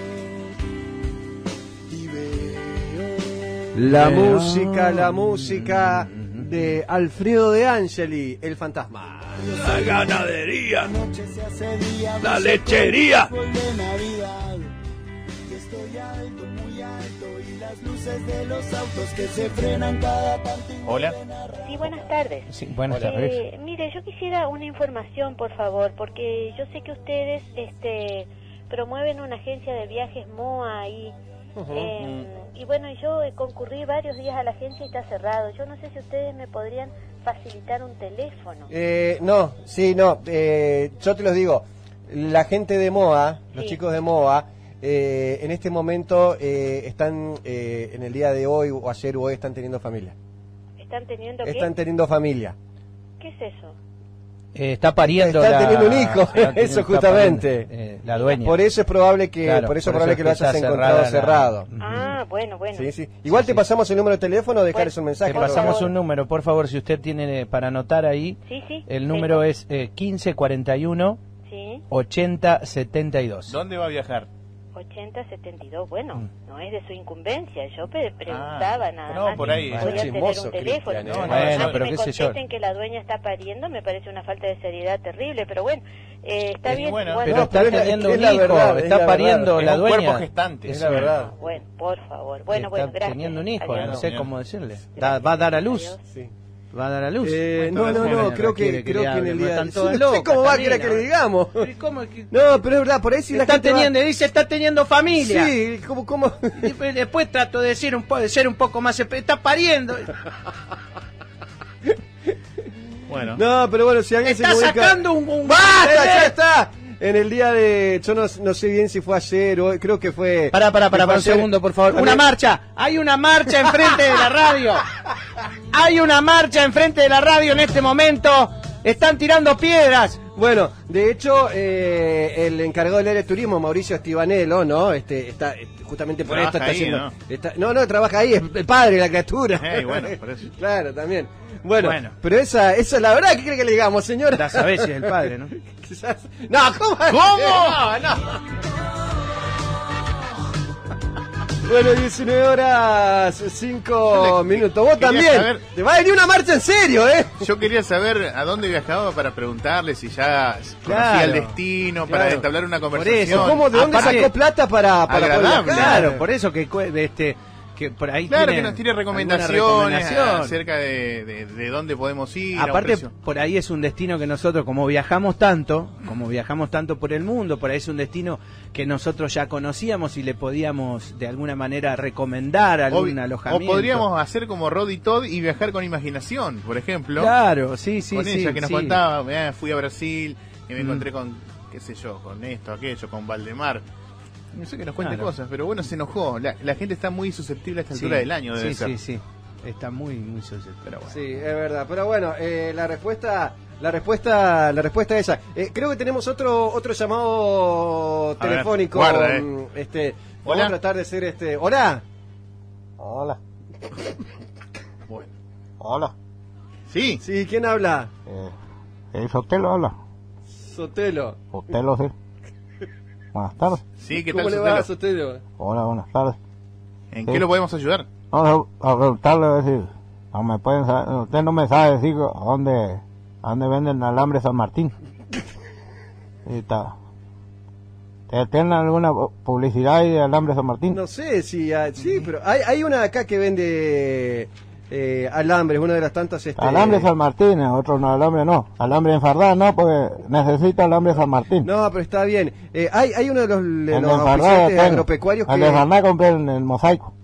y veo. La Bueno. música, la música de Alfredo De Angeli, el fantasma. La ganadería, la lechería. De Navidad, que estoy alto, muy alto y las luces de los autos que se frenan cada tanto. Hola. Sí, buenas tardes. Sí, buenas Eh, tardes. mire, yo quisiera una información, por favor, porque yo sé que ustedes este, promueven una agencia de viajes M O A ahí. Eh, y bueno, yo concurrí varios días a la agencia y está cerrado. Yo no sé si ustedes me podrían facilitar un teléfono. Eh, no, sí, no, eh, yo te los digo, la gente de M O A, los Sí. chicos de M O A, eh, en este momento eh, están, eh, en el día de hoy o ayer o hoy están teniendo familia. ¿Están teniendo qué? Están teniendo familia. ¿Qué es eso? Eh, está pariendo está la, teniendo un hijo, teniendo, eso justamente. Eh, la dueña. Por eso es probable que, claro, por eso es por probable eso que lo es que hayas está encontrado cerrada cerrado. la- Ah, bueno, bueno. Sí, sí. Igual Sí, te sí. pasamos el número de teléfono o dejarles Bueno, un mensaje. Te por pasamos favor. un número, por favor, si usted tiene eh, para anotar ahí. Sí, sí. El número tengo. es eh, quince cuarenta y uno Sí, ochenta setenta y dos. ¿Dónde va a viajar? ochenta setenta y dos. Bueno, Mm. no es de su incumbencia. Yo pre- preguntaba nada no, más. por ahí. Podía Bueno, tener chismoso, un teléfono. Cristian, ¿eh? No, no, Además, bueno, que pero me qué sé yo. contesten que la dueña está pariendo me parece una falta de seriedad terrible. Pero bueno, eh, está Es bien. bueno, bueno, Pero No, está pero es la- teniendo es un la hijo, verdad, es está la pariendo Es la un dueña. cuerpo gestante. Es la verdad. bueno, por favor. Bueno, está bueno, gracias. teniendo un hijo, Adiós. no sé Adiós. cómo decirle. Da- va a dar a luz. Adiós. Sí. Va a dar a luz. Eh, Bueno, no, no, bueno, no, bueno, creo que, quiere que creo le que en hable, el pero día... están No todas sé locas, cómo va a Camila, querer que le ¿no? digamos. Pero ¿cómo es que- No, pero es verdad, por ahí sí la está gente va- teniendo, dice, está teniendo familia. Sí, ¿cómo, cómo? Y después, después trato de decir un po- de ser un poco más, espe- está pariendo. Bueno. No, pero bueno, si alguien Está se comunica... sacando un, un ¡Basta, bebé. ya está! En el día de... Yo no, no sé bien si fue ayer o hoy, creo que fue... Pará, pará, pará, que fue pará, un ayer. segundo, por favor. También- Una marcha. Hay una marcha enfrente de la radio. Hay una marcha enfrente de la radio en este momento. Están tirando piedras. Bueno, de hecho, eh, el encargado del área de turismo, Mauricio Estibanelo, ¿no? Este, está, este, justamente por esto Trabaja está ahí, haciendo... ¿no? está- no, no, trabaja ahí, es el padre de la criatura. Eh, bueno, por eso. Claro, también. Bueno, Bueno. pero esa, esa es la verdad, ¿qué cree que le digamos, señora? Ya sabés si es el padre, ¿no? Quizás... No, ¿cómo? ¿Cómo? No, no. Bueno, diecinueve horas, cinco Yo le- minutos. Vos quería también. saber- Te va a venir una marcha en serio, ¿eh? Yo quería saber a dónde viajaba para preguntarle si ya conocía Claro, el destino, para claro. entablar una Por conversación. eso, ¿Cómo, ¿De dónde Aparte- sacó plata para, para poder Agradable. viajar? Claro, por eso que cue- este que por ahí Claro, tiene que nos tire alguna recomendaciones recomendación. acerca de, de, de dónde podemos ir. a un Aparte, precio. por ahí es un destino que nosotros, como viajamos tanto, como viajamos tanto por el mundo, por ahí es un destino que nosotros ya conocíamos y le podíamos de alguna manera recomendar O, algún o alojamiento. podríamos hacer como Rod y Todd y viajar con imaginación, por ejemplo. Claro, sí, sí, con sí. ella que nos sí. contaba, "Mirá, fui a Brasil y me Mm. encontré con, qué sé yo, con esto, aquello, con Valdemar. No sé que nos cuente Claro. cosas, pero bueno, se enojó. La, la gente está muy susceptible a esta Sí, altura del año, debe sí, ser. sí, sí. Está muy, muy susceptible. Pero bueno. Sí, es verdad. Pero bueno, eh, la respuesta, la respuesta, la respuesta es esa. Eh, creo que tenemos otro, otro llamado A ver, telefónico. guarda, eh. mm, Este, vamos Hola. a tratar de ser este. Hola. Hola. Bueno. Hola. Sí. Sí, ¿quién habla? Eh, el Sotelo habla. Sotelo. Sotelo, sí. Buenas tardes. Sí, ¿qué ¿Cómo tal, le Sotelo? va, Sotelo? Hola, buenas tardes. ¿En Sí. qué lo podemos ayudar? Vamos a, a preguntarle a ver si no me pueden saber, usted no me sabe decir a dónde, a dónde venden alambre San Martín. Sí, está. ¿Te- ¿Tienen alguna publicidad ahí de alambre San Martín? No sé si, ah, sí, pero hay, hay una acá que vende eh, alambres, una de las tantas. Este, Alambre San Martín, otro no, alambre no. Alambre enfardado no, porque necesita alambre San Martín. No, pero está bien. Eh, hay, hay uno de los, de El los de enfardado auspiciantes tengo. agropecuarios El que... de enfardado compré en el Mosaico.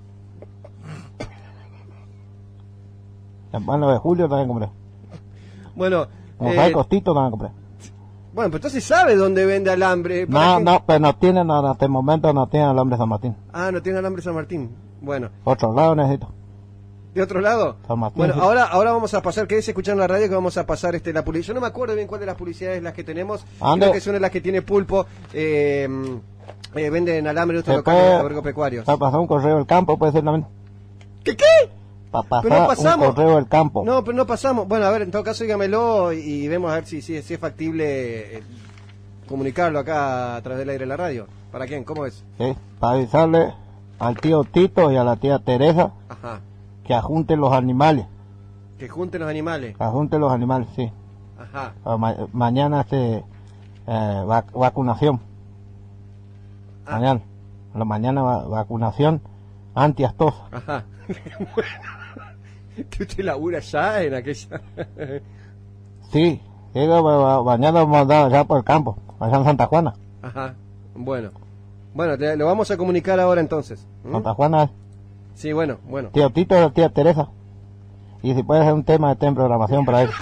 El bueno de Julio también compré. Bueno, Mosaico eh, Tito también compré. bueno, pues entonces sabe dónde vende alambre. ¿Para No, qué? no, pero no tienen, no, hasta el momento no tienen alambre San Martín. Ah, no tiene alambre San Martín. Bueno, Otro lado necesito. ¿de otro lado? San Martín. Bueno, sí. ahora ahora vamos a pasar, quédese escuchando la radio que vamos a pasar este la publicidad. Yo no me acuerdo bien cuál de las publicidades es las que tenemos. Ande. Creo que es una de las que tiene Pulpo. Eh, eh, venden alambre en otros Se locales puede- agropecuarios. Para pasar un correo del campo, puede ser también. ¿Qué qué? Para Pero no pasar pasamos. un correo del campo. No, pero no pasamos. Bueno, a ver, en todo caso dígamelo y, y vemos a ver si, si, si es factible eh, comunicarlo acá a través del aire de la radio. ¿Para quién? ¿Cómo es? Sí, para avisarle al tío Tito y a la tía Teresa Ajá. que ajunten los animales. Que junten los animales. Que ajunten los animales, sí. Ajá. Para ma- mañana este, eh, vac- vacunación. Ah. Mañana. La mañana va- vacunación antiastosa. Ajá. Bueno. ¿Tú te labura ya en aquella? Sí, sí, va- va- mañana vamos a andar allá por el campo, allá en Santa Juana. Ajá. Bueno. Bueno, te- lo vamos a comunicar ahora entonces. ¿Mm? Santa Juana es Sí, bueno, bueno. tío Tito y la tía Teresa. Y si puede ser un tema de en programación para él.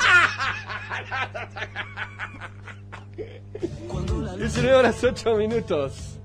diecinueve horas ocho minutos.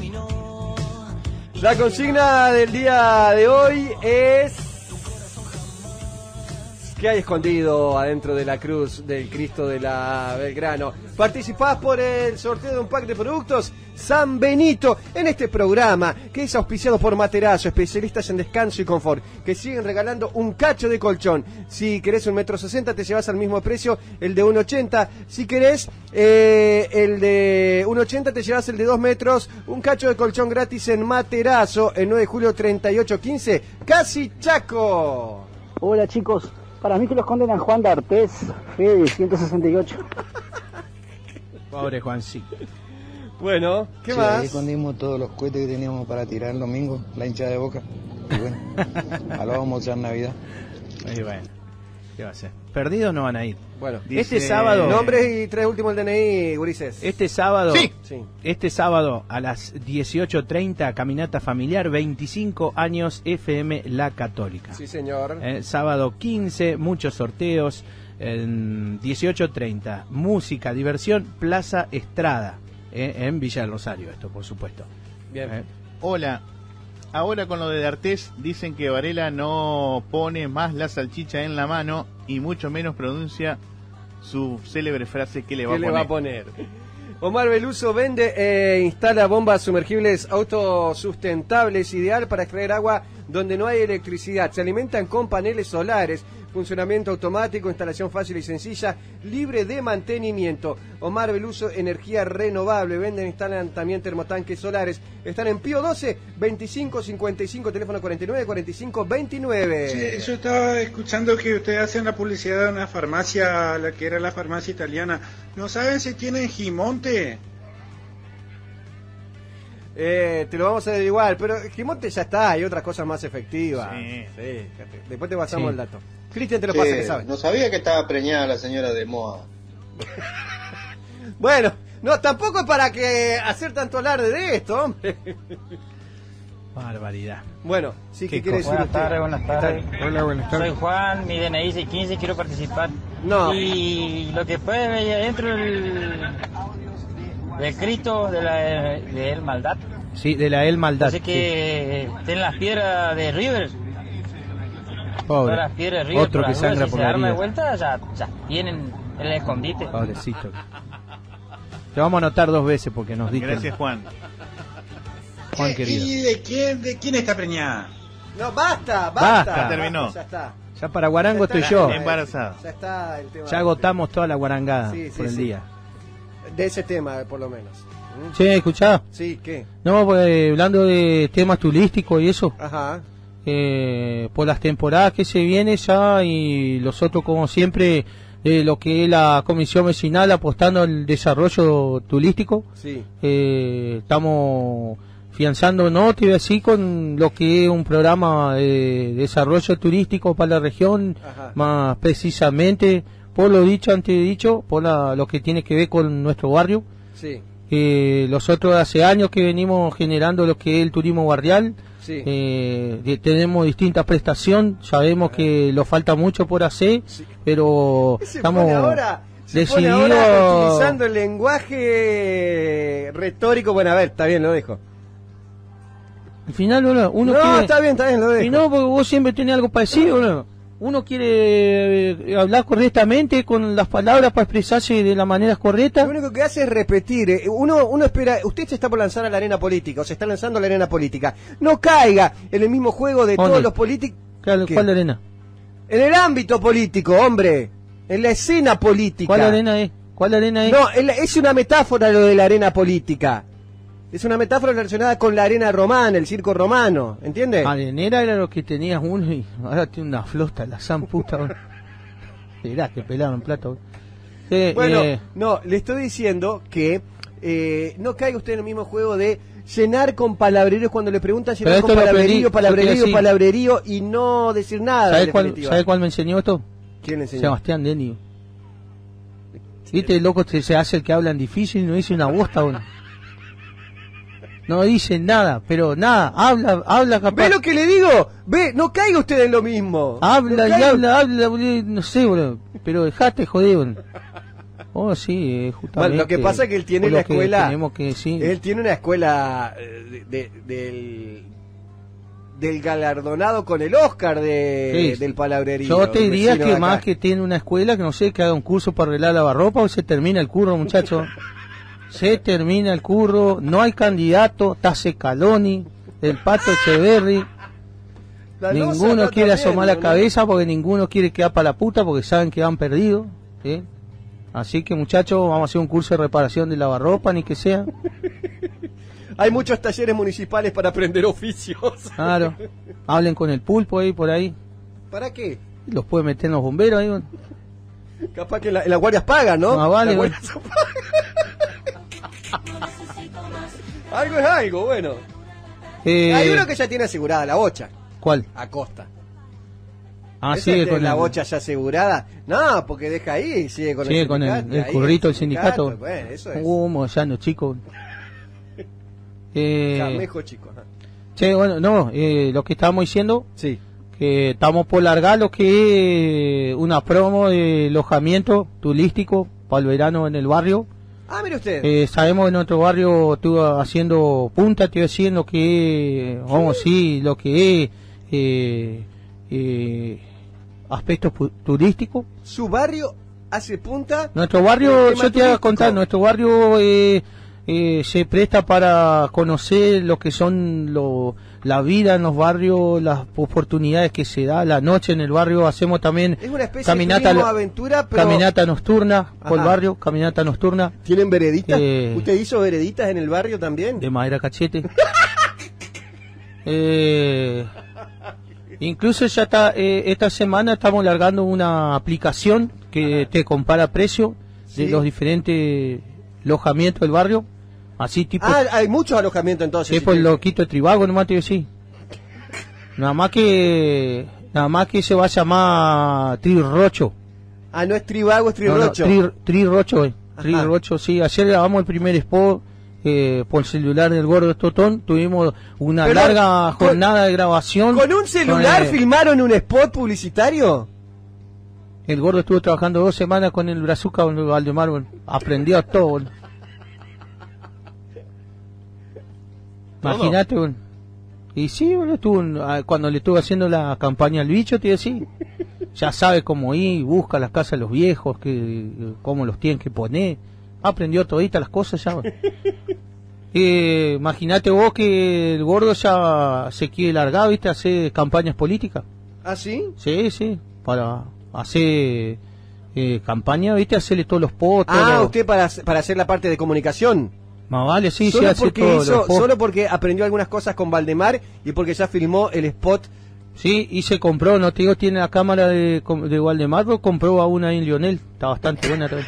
La consigna del día de hoy es... ¿Qué hay escondido adentro de la cruz del Cristo de la Belgrano? Participás por el sorteo de un pack de productos San Benito en este programa que es auspiciado por Materazo, especialistas en descanso y confort, que siguen regalando un cacho de colchón. Si querés un metro sesenta te llevas al mismo precio el de uno ochenta. Si querés eh, el de uno ochenta te llevas el de dos metros. Un cacho de colchón gratis en Materazo, el nueve de julio treinta y ocho quince, Casi Chaco. Hola chicos. Para mí que los condenan Juan D'Artés, Fede, ciento sesenta y ocho. Pobre Juancito. Bueno, ¿qué sí, más? Ahí escondimos todos los cohetes que teníamos para tirar el domingo, la hinchada de Boca. Y bueno, a lo vamos a echar Navidad. Y bueno, ¿qué va a ser? Perdidos no van a ir. Bueno, este dice... sábado... Nombres y tres últimos el D N I, gurises. Este sábado... Sí. sí. Este sábado a las dieciocho treinta, caminata familiar, veinticinco años, F M La Católica. Sí, señor. Eh, sábado quince, muchos sorteos, en dieciocho treinta, música, diversión, Plaza Estrada, eh, en Villa del Rosario, esto por supuesto. Bien. Eh. Hola, ahora con lo de D'Artés dicen que Varela no pone más la salchicha en la mano y mucho menos pronuncia su célebre frase que le va, ¿Qué a, le poner? va a poner. Omar Beluso vende e instala bombas sumergibles autosustentables, ideal para extraer agua donde no hay electricidad. Se alimentan con paneles solares, funcionamiento automático, instalación fácil y sencilla, libre de mantenimiento. Omar Beluso, energía renovable. Venden e instalan también termotanques solares. Están en Pío doce, veinticinco cincuenta y cinco, teléfono cuarenta y nueve cuarenta y cinco veintinueve. Sí, yo estaba escuchando que ustedes hacen la publicidad de una farmacia, la que era la farmacia italiana. ¿No saben si tienen Gimonte? Eh, te lo vamos a averiguar, pero Gimonte ya está, hay otras cosas más efectivas. Sí, sí. Después te pasamos Sí. el dato. Cristian te lo Sí, pasa, que sabe. No sabía que estaba preñada la señora de Moa. Bueno, no, tampoco es para que hacer tanto alarde de esto, hombre. Barbaridad. Bueno, sí que Qué quiere decir Buenas usted. tardes, buenas tardes. Hola, buenas tardes. Soy Juan, mi D N I es quince, quiero participar. No. Y lo que puede ver adentro del, del Cristo de la de el maldad. Sí, de la El Maldad. Así que tienen las piedras de River. Sí. Pobre. Todas las piedras de River. Otro por que las dudas, sangra si por se la arma de herida. vuelta, ya, ya tienen el escondite. Pobrecito. Te vamos a anotar dos veces porque nos dicen. Gracias, Juan. Juan Eh, querido. ¿Y de quién, de quién está preñada? No, basta, basta. Basta. Ya terminó. Ya está. Ya para Guarango Ya está. estoy yo. Embarazada. Ya está el tema. Ya agotamos toda la guarangada Sí, sí, por el sí. día. De ese tema, por lo menos. ¿Mm? Che, escuchá. Sí, ¿qué? No, pues hablando de temas turísticos y eso. Ajá. Eh, por las temporadas que se vienen ya y los otros como siempre eh, lo que es la comisión vecinal apostando al desarrollo turístico. Sí. Eh, estamos fianzando, no te voy a decir, con lo que es un programa de desarrollo turístico para la región, Ajá. más precisamente por lo dicho antes dicho, por la, lo que tiene que ver con nuestro barrio. Sí. Eh, nosotros hace años que venimos generando lo que es el turismo barrial. Sí. Eh, de- tenemos distintas prestaciones, sabemos que lo falta mucho por hacer, Sí. pero Se estamos pone ahora, se pone decididos. ahora utilizando el lenguaje retórico. Bueno, a ver, está bien, lo dejo. Al final uno, uno no, quiere, está bien, está bien, lo dejo. y no, porque vos siempre tenés algo parecido, ¿no? Uno quiere eh, hablar correctamente con las palabras para expresarse de la manera correcta. Lo único que hace es repetir. eh, Uno, uno espera. Usted se está por lanzar a la arena política, o se está lanzando a la arena política. No caiga en el mismo juego de ¿Dónde? todos los políticos. Claro, ¿Qué? ¿cuál arena? En el ámbito político, hombre. En la escena política. ¿Cuál arena es? ¿Cuál arena es? No, el- es una metáfora lo de la arena política. Es una metáfora relacionada con la arena romana, el circo romano, ¿entiende? Arenera era lo que tenías uno y ahora tiene una flota, la san puta. bro. Mirá que pelaron plata. bro. Eh, Bueno, eh, no, le estoy diciendo que eh, no caiga usted en el mismo juego de llenar con palabreríos cuando le preguntan Pero llenar esto con lo aprendí, palabrerío, yo te palabrerío, decía. palabrerío y no decir nada. ¿Sabes en cuál, definitiva. ¿sabe cuál me enseñó esto? ¿Quién le enseñó? Sebastián Denio. ¿Viste, el loco se, se hace el que hablan difícil y no dice una bosta, bro? No dice nada, pero nada, habla, habla capaz. ¿Ve lo que le digo? Ve, no caiga usted en lo mismo. Habla No y caiga- habla, habla, boludo, no sé, bro, pero dejate joder, bro. Oh, sí, eh, justamente. Bueno, lo que pasa es que él tiene por lo la que escuela. tenemos que decir. Él tiene una escuela eh, de, de- del del galardonado con el Oscar de, Sí. del palabrerío. Yo te un diría vecino que de acá. más que tiene una escuela, que no sé, que haga un curso para arreglar lavarropa o se termina el curro, muchacho. Se termina el curro, no hay candidato, está Secaloni, el Pato Echeverri. La loza Ninguno no quiere también, asomar la ¿no? cabeza porque ninguno quiere quedar para la puta porque saben que han perdido. ¿Sí? Así que muchachos, vamos a hacer un curso de reparación de lavarropa, ni que sea. Hay muchos talleres municipales para aprender oficios. Claro. Hablen con el pulpo ahí, por ahí. ¿Para qué? Los puede meter en los bomberos ahí. Bueno. Capaz que en, la, en las guardias pagan, ¿no? Ah, vale, Las bueno. guardias pagan. Algo es algo, bueno. Eh, Hay uno que ya tiene asegurada la bocha. ¿Cuál? Acosta. Ah, ¿Ese sigue tiene con la el, bocha ya asegurada? No, porque deja ahí y sigue con sigue el con el, sindicato, el ahí currito del sindicato. Bueno, eso es. Uh, Moyano, chico. Eh, Camejo, chico. Ajá. che, bueno, no, eh, lo que estábamos diciendo, sí. que estamos por largar lo que es una promo de alojamiento turístico para el verano en el barrio. Ah, mire usted. Eh, sabemos que en nuestro barrio estuvo haciendo punta, te iba a decir, en lo que es, vamos, sí, lo que es eh, eh, aspectos pu- turísticos. Su barrio hace punta. Nuestro en barrio, el tema yo te voy a turístico. contar, nuestro barrio eh, eh, se presta para conocer lo que son lo, la vida en los barrios, las oportunidades que se da la noche en el barrio. Hacemos también Es una especie caminata, de turismo aventura, pero... caminata nocturna por el Ajá. barrio, caminata nocturna. ¿Tienen vereditas? Eh, ¿Usted hizo vereditas en el barrio también? De madera cachete. eh, incluso ya está, eh, esta semana estamos largando una aplicación que te compara precio de Sí. los diferentes alojamientos del barrio. Así tipo, Ah, hay muchos alojamientos entonces. tipo sí, el sí. loquito de Tribago, nomás te digo así. Nada más que, nada más que se va a llamar Trirrocho. Ah, no es Tribago, es No, no, Trirrocho. Tri- Trirrocho, eh. Ajá. Trirrocho, sí. Ayer grabamos el primer spot eh, por celular del Gordo Totón. Tuvimos una Pero, larga con- jornada de grabación. ¿Con un celular Con, eh, filmaron un spot publicitario? El Gordo estuvo trabajando dos semanas con el Brazuca con el Valdemar. Bueno, aprendió todo. Bueno. Imagínate, bueno. Y sí, bueno, estuvo en- ah, cuando le estuve haciendo la campaña al bicho, te decía, ya sabe cómo ir, busca las casas de los viejos, que, cómo los tienen que poner. Aprendió toditas las cosas ya. Bueno. Eh, imagínate vos que el Gordo ya se quiere largar, ¿viste? Hacer campañas políticas. ¿Ah, sí? Sí, sí, para hacer eh, campaña, ¿viste? Hacerle todos los potos. Ah, los- usted para, para hacer la parte de comunicación. Más vale, sí, sí, solo, hace porque todos hizo- los posts. solo porque aprendió algunas cosas con Valdemar y porque ya filmó el spot. Sí, y se compró, no te digo, tiene la cámara de, com- de Waldemar, pero compró a una ahí en Lionel. Está bastante buena también.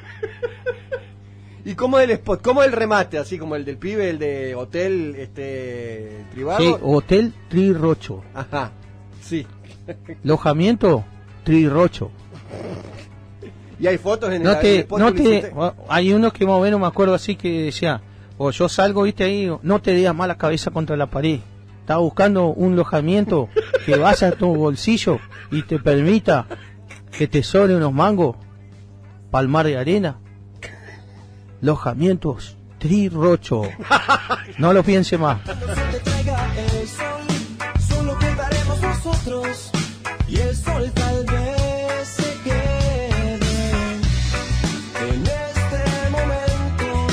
¿Y cómo es el spot? ¿Cómo es el remate? Así como el del pibe, el de Hotel este Tribago. Sí, Hotel Trirrocho. Ajá, sí. Alojamiento Trirrocho. Y hay fotos en el, No en el te, spot no te, publicitario. hay uno que más o menos me acuerdo así que decía, o yo salgo, viste ahí, no te digas más la cabeza contra la pared. Estaba buscando un alojamiento que vaya a tu bolsillo y te permita que te sobre unos mangos, palmar de arena. Alojamientos Trirrocho. No lo piense más. Cuando se te traiga el sol, solo quedaremos nosotros y el sol tal vez se quede en este momento,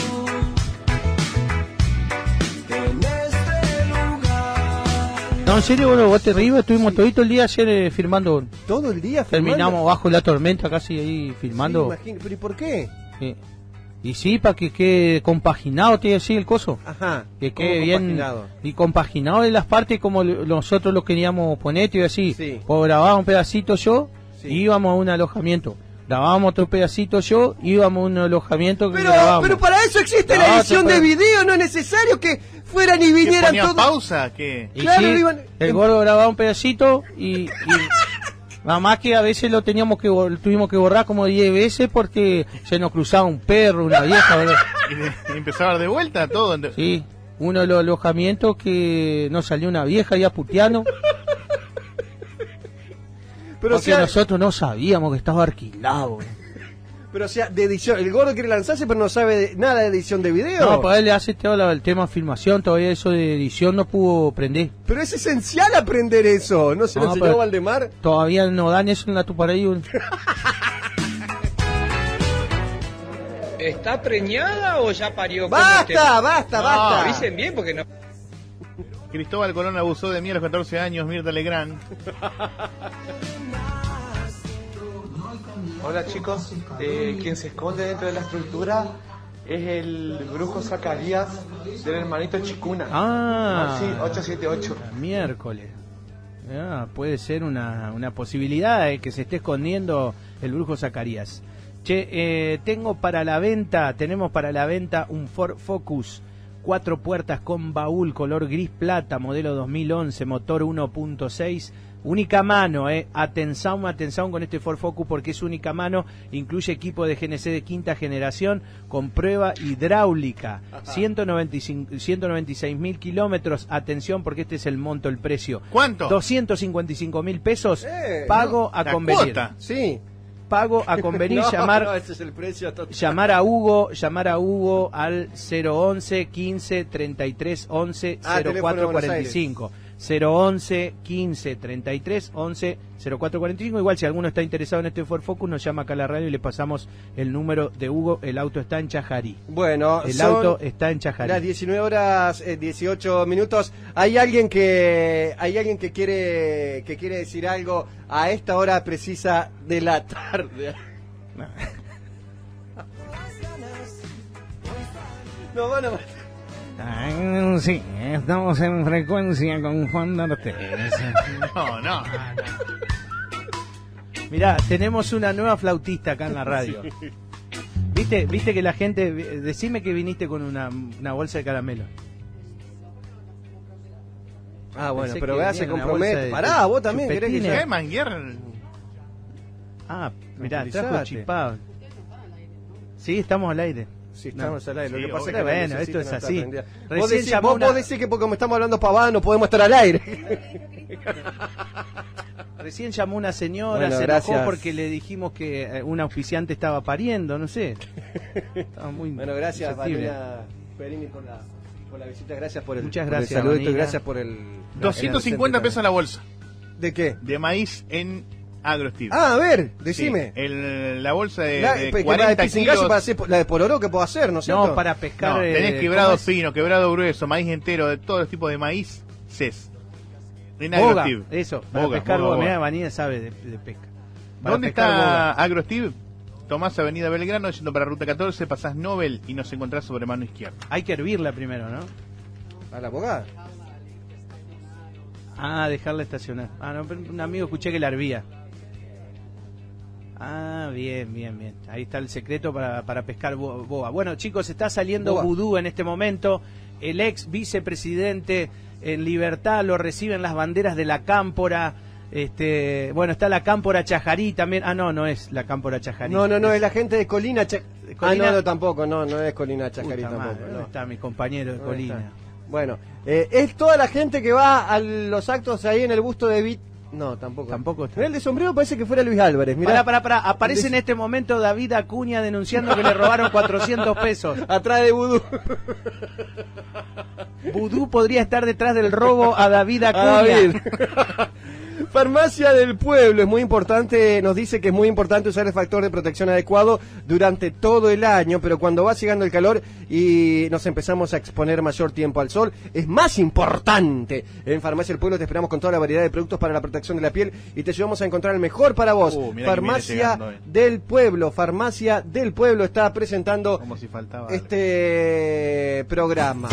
en este lugar. No, en serio, bueno, vos te arriba, estuvimos todito el día ayer eh, filmando. Todo el día filmando. Terminamos bajo la tormenta casi ahí Sí, filmando. imagino. ¿Pero y por qué? Sí. Y sí, para que quede compaginado, te iba a decir el coso. Ajá. Que ¿cómo quede bien compaginado? y compaginado de las partes como lo- nosotros lo queríamos poner, te iba a decir. Sí. O grababa un pedacito yo, Sí. íbamos a un alojamiento. Grabábamos otro pedacito yo, íbamos a un alojamiento que Pero, grabábamos. pero para eso existe No, la edición pero- de video, no es necesario que fueran y ¿Que vinieran ponían todos. pausa? ¿Qué? Y Claro, sí, iban- el gordo grababa un pedacito y, y nada más que a veces lo teníamos que bor- tuvimos que borrar como diez veces porque se nos cruzaba un perro, una vieja, ¿verdad? Y, de- y empezaba a dar de vuelta todo. Sí, uno de los alojamientos que nos salió una vieja ya puteando. Pero, o Porque sea, nosotros no sabíamos que estaba alquilado. Pero o sea, de edición, el gordo quiere lanzarse pero no sabe de, nada de edición de video. No, pues él le hace todo el tema filmación, todavía eso de edición no pudo aprender. Pero es esencial aprender eso, ¿no se lo No, enseñó pero Valdemar? Todavía no dan eso en la Tuparay. ¿Está preñada o ya parió? ¡Basta, basta, No. basta! Avisen bien porque no... Cristóbal Colón abusó de mí a los catorce años, Mirta Legrand. Hola chicos, eh, quien se esconde dentro de la estructura es el brujo Zacarías del hermanito Chicuna. Ah, sí, ochocientos setenta y ocho. Miércoles. Ah, puede ser una, una posibilidad de que se esté escondiendo el brujo Zacarías. Che, eh, tengo para la venta, tenemos para la venta un Ford Focus, cuatro puertas con baúl, color gris plata, modelo dos mil once, motor uno punto seis. Única mano, eh. Atención, atención con este Ford Focus porque es única mano, incluye equipo de G N C de quinta generación con prueba hidráulica, ciento noventa y cinco, ciento noventa y seis mil kilómetros, atención porque este es el monto, el precio. ¿Cuánto? doscientos cincuenta y cinco mil pesos, Eh, pago no, a la convenir. cuota. Sí. Pago a convenir, No, llamar, no, ese es el precio total. llamar a Hugo, llamar a Hugo al cero once, quince, treinta y tres, once, Ah, cero teléfono de cuatro Buenos cuarenta y cinco. cero once, quince, treinta y tres, once, cero cuatro cuarenta y cinco. Igual si alguno está interesado en este Ford Focus nos llama acá a la radio y le pasamos el número de Hugo. El auto está en Chajarí. Bueno, el son auto está en Chajarí. las diecinueve horas eh, dieciocho minutos. Hay alguien que hay alguien que quiere que quiere decir algo a esta hora precisa de la tarde. No. No van a Ay, sí, estamos en frecuencia con Juan D'Artes. No, no. Mirá, tenemos una nueva flautista acá en la radio. ¿Viste, viste que la gente... Decime que viniste con una, una bolsa de caramelo. Ah, bueno, Pensé pero que vea, se venía una compromete. bolsa de Pará, vos también querés que chupetines. ya... ¿Qué, Manguer? Ah, mirá, Tranquilizate. trajo chipado. Sí, estamos al aire. Sí, estamos al aire. Lo Sí, que pasa es obvio. que la Bueno, lucecita esto es no está así. prendida. Recién Vos decís, llamó vos, una- vos decís que porque como estamos hablando pavada no podemos estar al aire. Recién llamó una señora, Bueno, se gracias. enojó porque le dijimos que eh, un auspiciante estaba pariendo, no sé. Estaba muy Bueno, gracias, susceptible. Vanina Perini, por la, por la visita. Gracias por el, Muchas por el gracias, saludito y Vanina. gracias por el... doscientos cincuenta el- pesos la bolsa ¿De qué? de maíz en AgroSteve. Ah, a ver, decime. Sí, el, la bolsa de, La, de pe- que la de cuarenta pisingallo kilos. para hacer, la de Pororó que puedo hacer, ¿no es cierto? No, para pescar... No, eh, tenés ¿cómo quebrado es? fino, quebrado grueso, maíz entero, de todos los tipos de maíz, C E S. En Boga, AgroSteve. eso, para Boga, pescar boga, boga. boga. Mirá, Vanina sabe de, de pesca. Para ¿Dónde pescar está boga. AgroSteve? Tomás Avenida Belgrano, yendo para Ruta catorce, pasás Nobel y nos encontrás sobre mano izquierda. Hay que hervirla primero, ¿no? ¿A la abogada? Ah, dejarla estacionar. Ah, no, pero un amigo escuché que la hervía. Ah, bien, bien, bien. Ahí está el secreto para, para pescar bo- boga. Bueno, chicos, está saliendo Boga. Vudú en este momento. El ex vicepresidente en libertad lo reciben las banderas de la Cámpora. Este, bueno, está la Cámpora Chajarí también. Ah, no, no es la Cámpora Chajarí. No, no, no, es la gente de Colina. Cha- Ah, Colina- no, no, tampoco, no, no es Colina Chajarí Puta tampoco. madre, no. ¿dónde está mi compañero de ¿Dónde Colina? está? Bueno, eh, es toda la gente que va a los actos ahí en el busto de Vit. No, tampoco. Tampoco está. Mirá, el de sombrero parece que fuera Luis Álvarez. Mirá. Pará, pará, pará. Aparece en este momento David Acuña denunciando que le robaron cuatrocientos pesos. Atrás de Vudú. Vudú podría estar detrás del robo a David Acuña. A David. Farmacia del Pueblo, es muy importante, nos dice que es muy importante usar el factor de protección adecuado durante todo el año, pero cuando va llegando el calor y nos empezamos a exponer mayor tiempo al sol, es más importante. En Farmacia del Pueblo te esperamos con toda la variedad de productos para la protección de la piel y te ayudamos a encontrar el mejor para vos. Uh, mirá que viene Farmacia llegando, eh. del Pueblo, Farmacia del Pueblo está presentando Como si faltaba. este programa.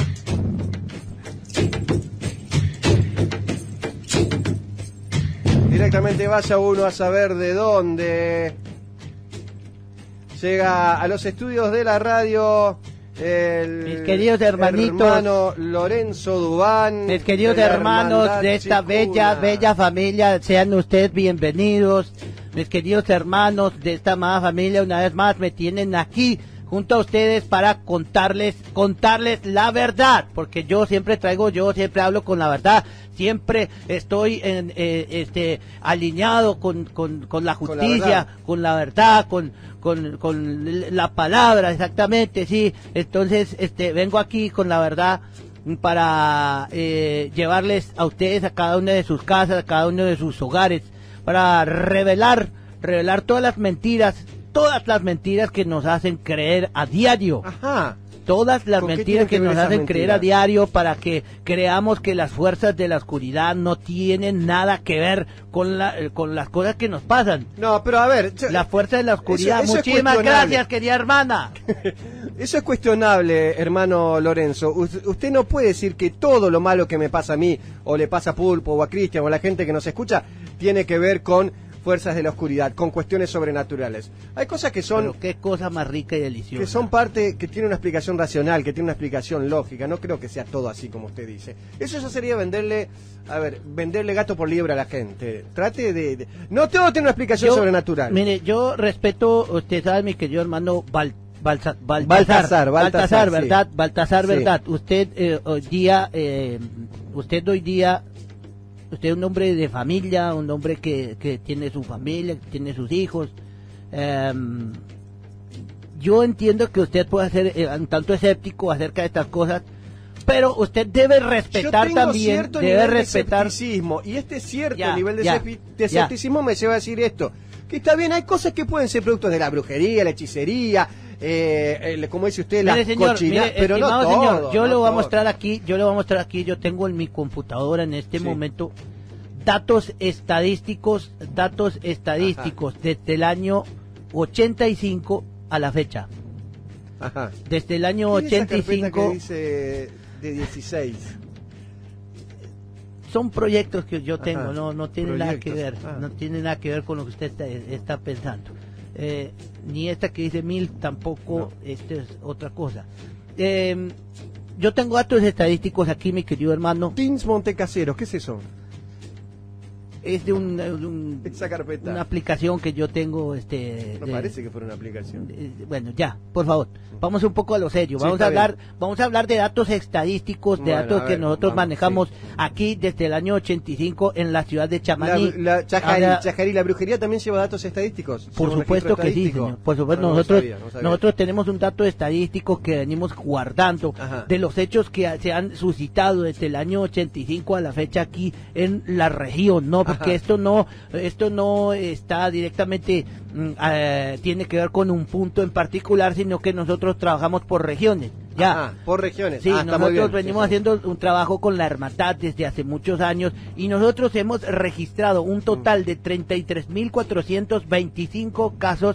Directamente vaya uno a saber de dónde. Llega a los estudios de la radio el Mis queridos hermanitos. hermano Lorenzo Dubán. Mis queridos de la hermanos Hermandad de esta Chicuna. bella, bella familia, sean ustedes bienvenidos. Mis queridos hermanos de esta amada familia, una vez más me tienen aquí junto a ustedes para contarles, contarles la verdad, porque yo siempre traigo, yo siempre hablo con la verdad, siempre estoy en, eh, este, alineado con, con, con la justicia, con la verdad, con, con, con la palabra, exactamente, sí. Entonces, este, vengo aquí con la verdad para eh, llevarles a ustedes a cada una de sus casas, a cada uno de sus hogares, para revelar, revelar todas las mentiras, todas las mentiras que nos hacen creer a diario. Ajá. Todas las ¿Con qué mentiras tienen que que ver nos esas hacen mentiras? creer a diario para que creamos que las fuerzas de la oscuridad no tienen nada que ver con la, eh, con las cosas que nos pasan. No, pero a ver, yo- La fuerza de la oscuridad. Eso- eso es Muchísimas cuestionable. gracias, querida hermana. Eso es cuestionable, hermano Lorenzo. Us- Usted no puede decir que todo lo malo que me pasa a mí, o le pasa a Pulpo, o a Cristian, o a la gente que nos escucha, tiene que ver con fuerzas de la oscuridad, con cuestiones sobrenaturales. Hay cosas que son... Pero qué cosa más rica y deliciosa. que son parte, que tiene una explicación racional, que tiene una explicación lógica. No creo que sea todo así como usted dice. Eso ya sería venderle, a ver, venderle gato por liebre a la gente. Trate de... de- no todo tiene una explicación Yo- sobrenatural. Mire, yo respeto, usted sabe, mi querido hermano Bal, Balsa- Baltasar, Baltasar, Baltasar, sí. ¿verdad? Baltasar, Sí. ¿verdad? Usted eh, hoy día, eh, usted hoy día, usted es un hombre de familia, un hombre que, que tiene su familia, que tiene sus hijos. Em, yo entiendo que usted puede ser eh, un tanto escéptico acerca de estas cosas, pero usted debe respetar Yo tengo también, cierto debe nivel respetar. de escepticismo, y este cierto Ya, nivel de, ya, escepi- de ya. escepticismo me lleva a decir esto, que está bien, hay cosas que pueden ser productos de la brujería, la hechicería, eh, el- como dice usted, la Mire, señor, cochina, mire, pero no estimado todo, señor, yo no le voy a todo. mostrar aquí, yo le voy a mostrar aquí, yo tengo en mi computadora en este Sí. momento datos estadísticos, datos estadísticos desde el año ochenta y cinco a la fecha. Ajá. Desde el año ¿Tiene esa ochenta y carpeta cinco que dice de dieciséis? son proyectos que yo tengo, Ajá, no no tiene nada que ver, proyectos, ah. no tiene nada que ver con lo que usted está, está pensando. Eh, ni esta que dice mil tampoco, esta es otra cosa. Eh, yo tengo datos estadísticos aquí, mi querido hermano. Teams Montecaseros, ¿qué es eso? Es de, un, de un- Esa carpeta. una aplicación que yo tengo, este, No de- parece que fuera una aplicación. de- bueno, ya, por favor, vamos un poco a lo serio. Sí, Vamos está a hablar, bien. vamos a hablar de datos estadísticos, de Bueno, datos a que ver, nosotros vamos, manejamos aquí desde el año ochenta y cinco en la ciudad de La, Chamaní. la, Chajarí, Ahora, Chajarí, ¿la brujería también lleva datos estadísticos? por ¿Lleva un supuesto registro que sí, estadístico? señor. Por supuesto, No, no nosotros, sabía, no sabía. nosotros tenemos un dato estadístico que venimos guardando Ajá. de los hechos que se han suscitado desde el año ochenta y cinco a la fecha aquí en la región, ¿no? Porque Ajá. esto no, esto no está directamente, mm, eh, tiene que ver con un punto en particular, sino que nosotros trabajamos por regiones, ya. Ajá, por regiones. Sí, Ah, está muy nosotros bien. venimos Sí, sí. haciendo un trabajo con la hermandad desde hace muchos años y nosotros hemos registrado un total de treinta y tres mil cuatrocientos veinticinco casos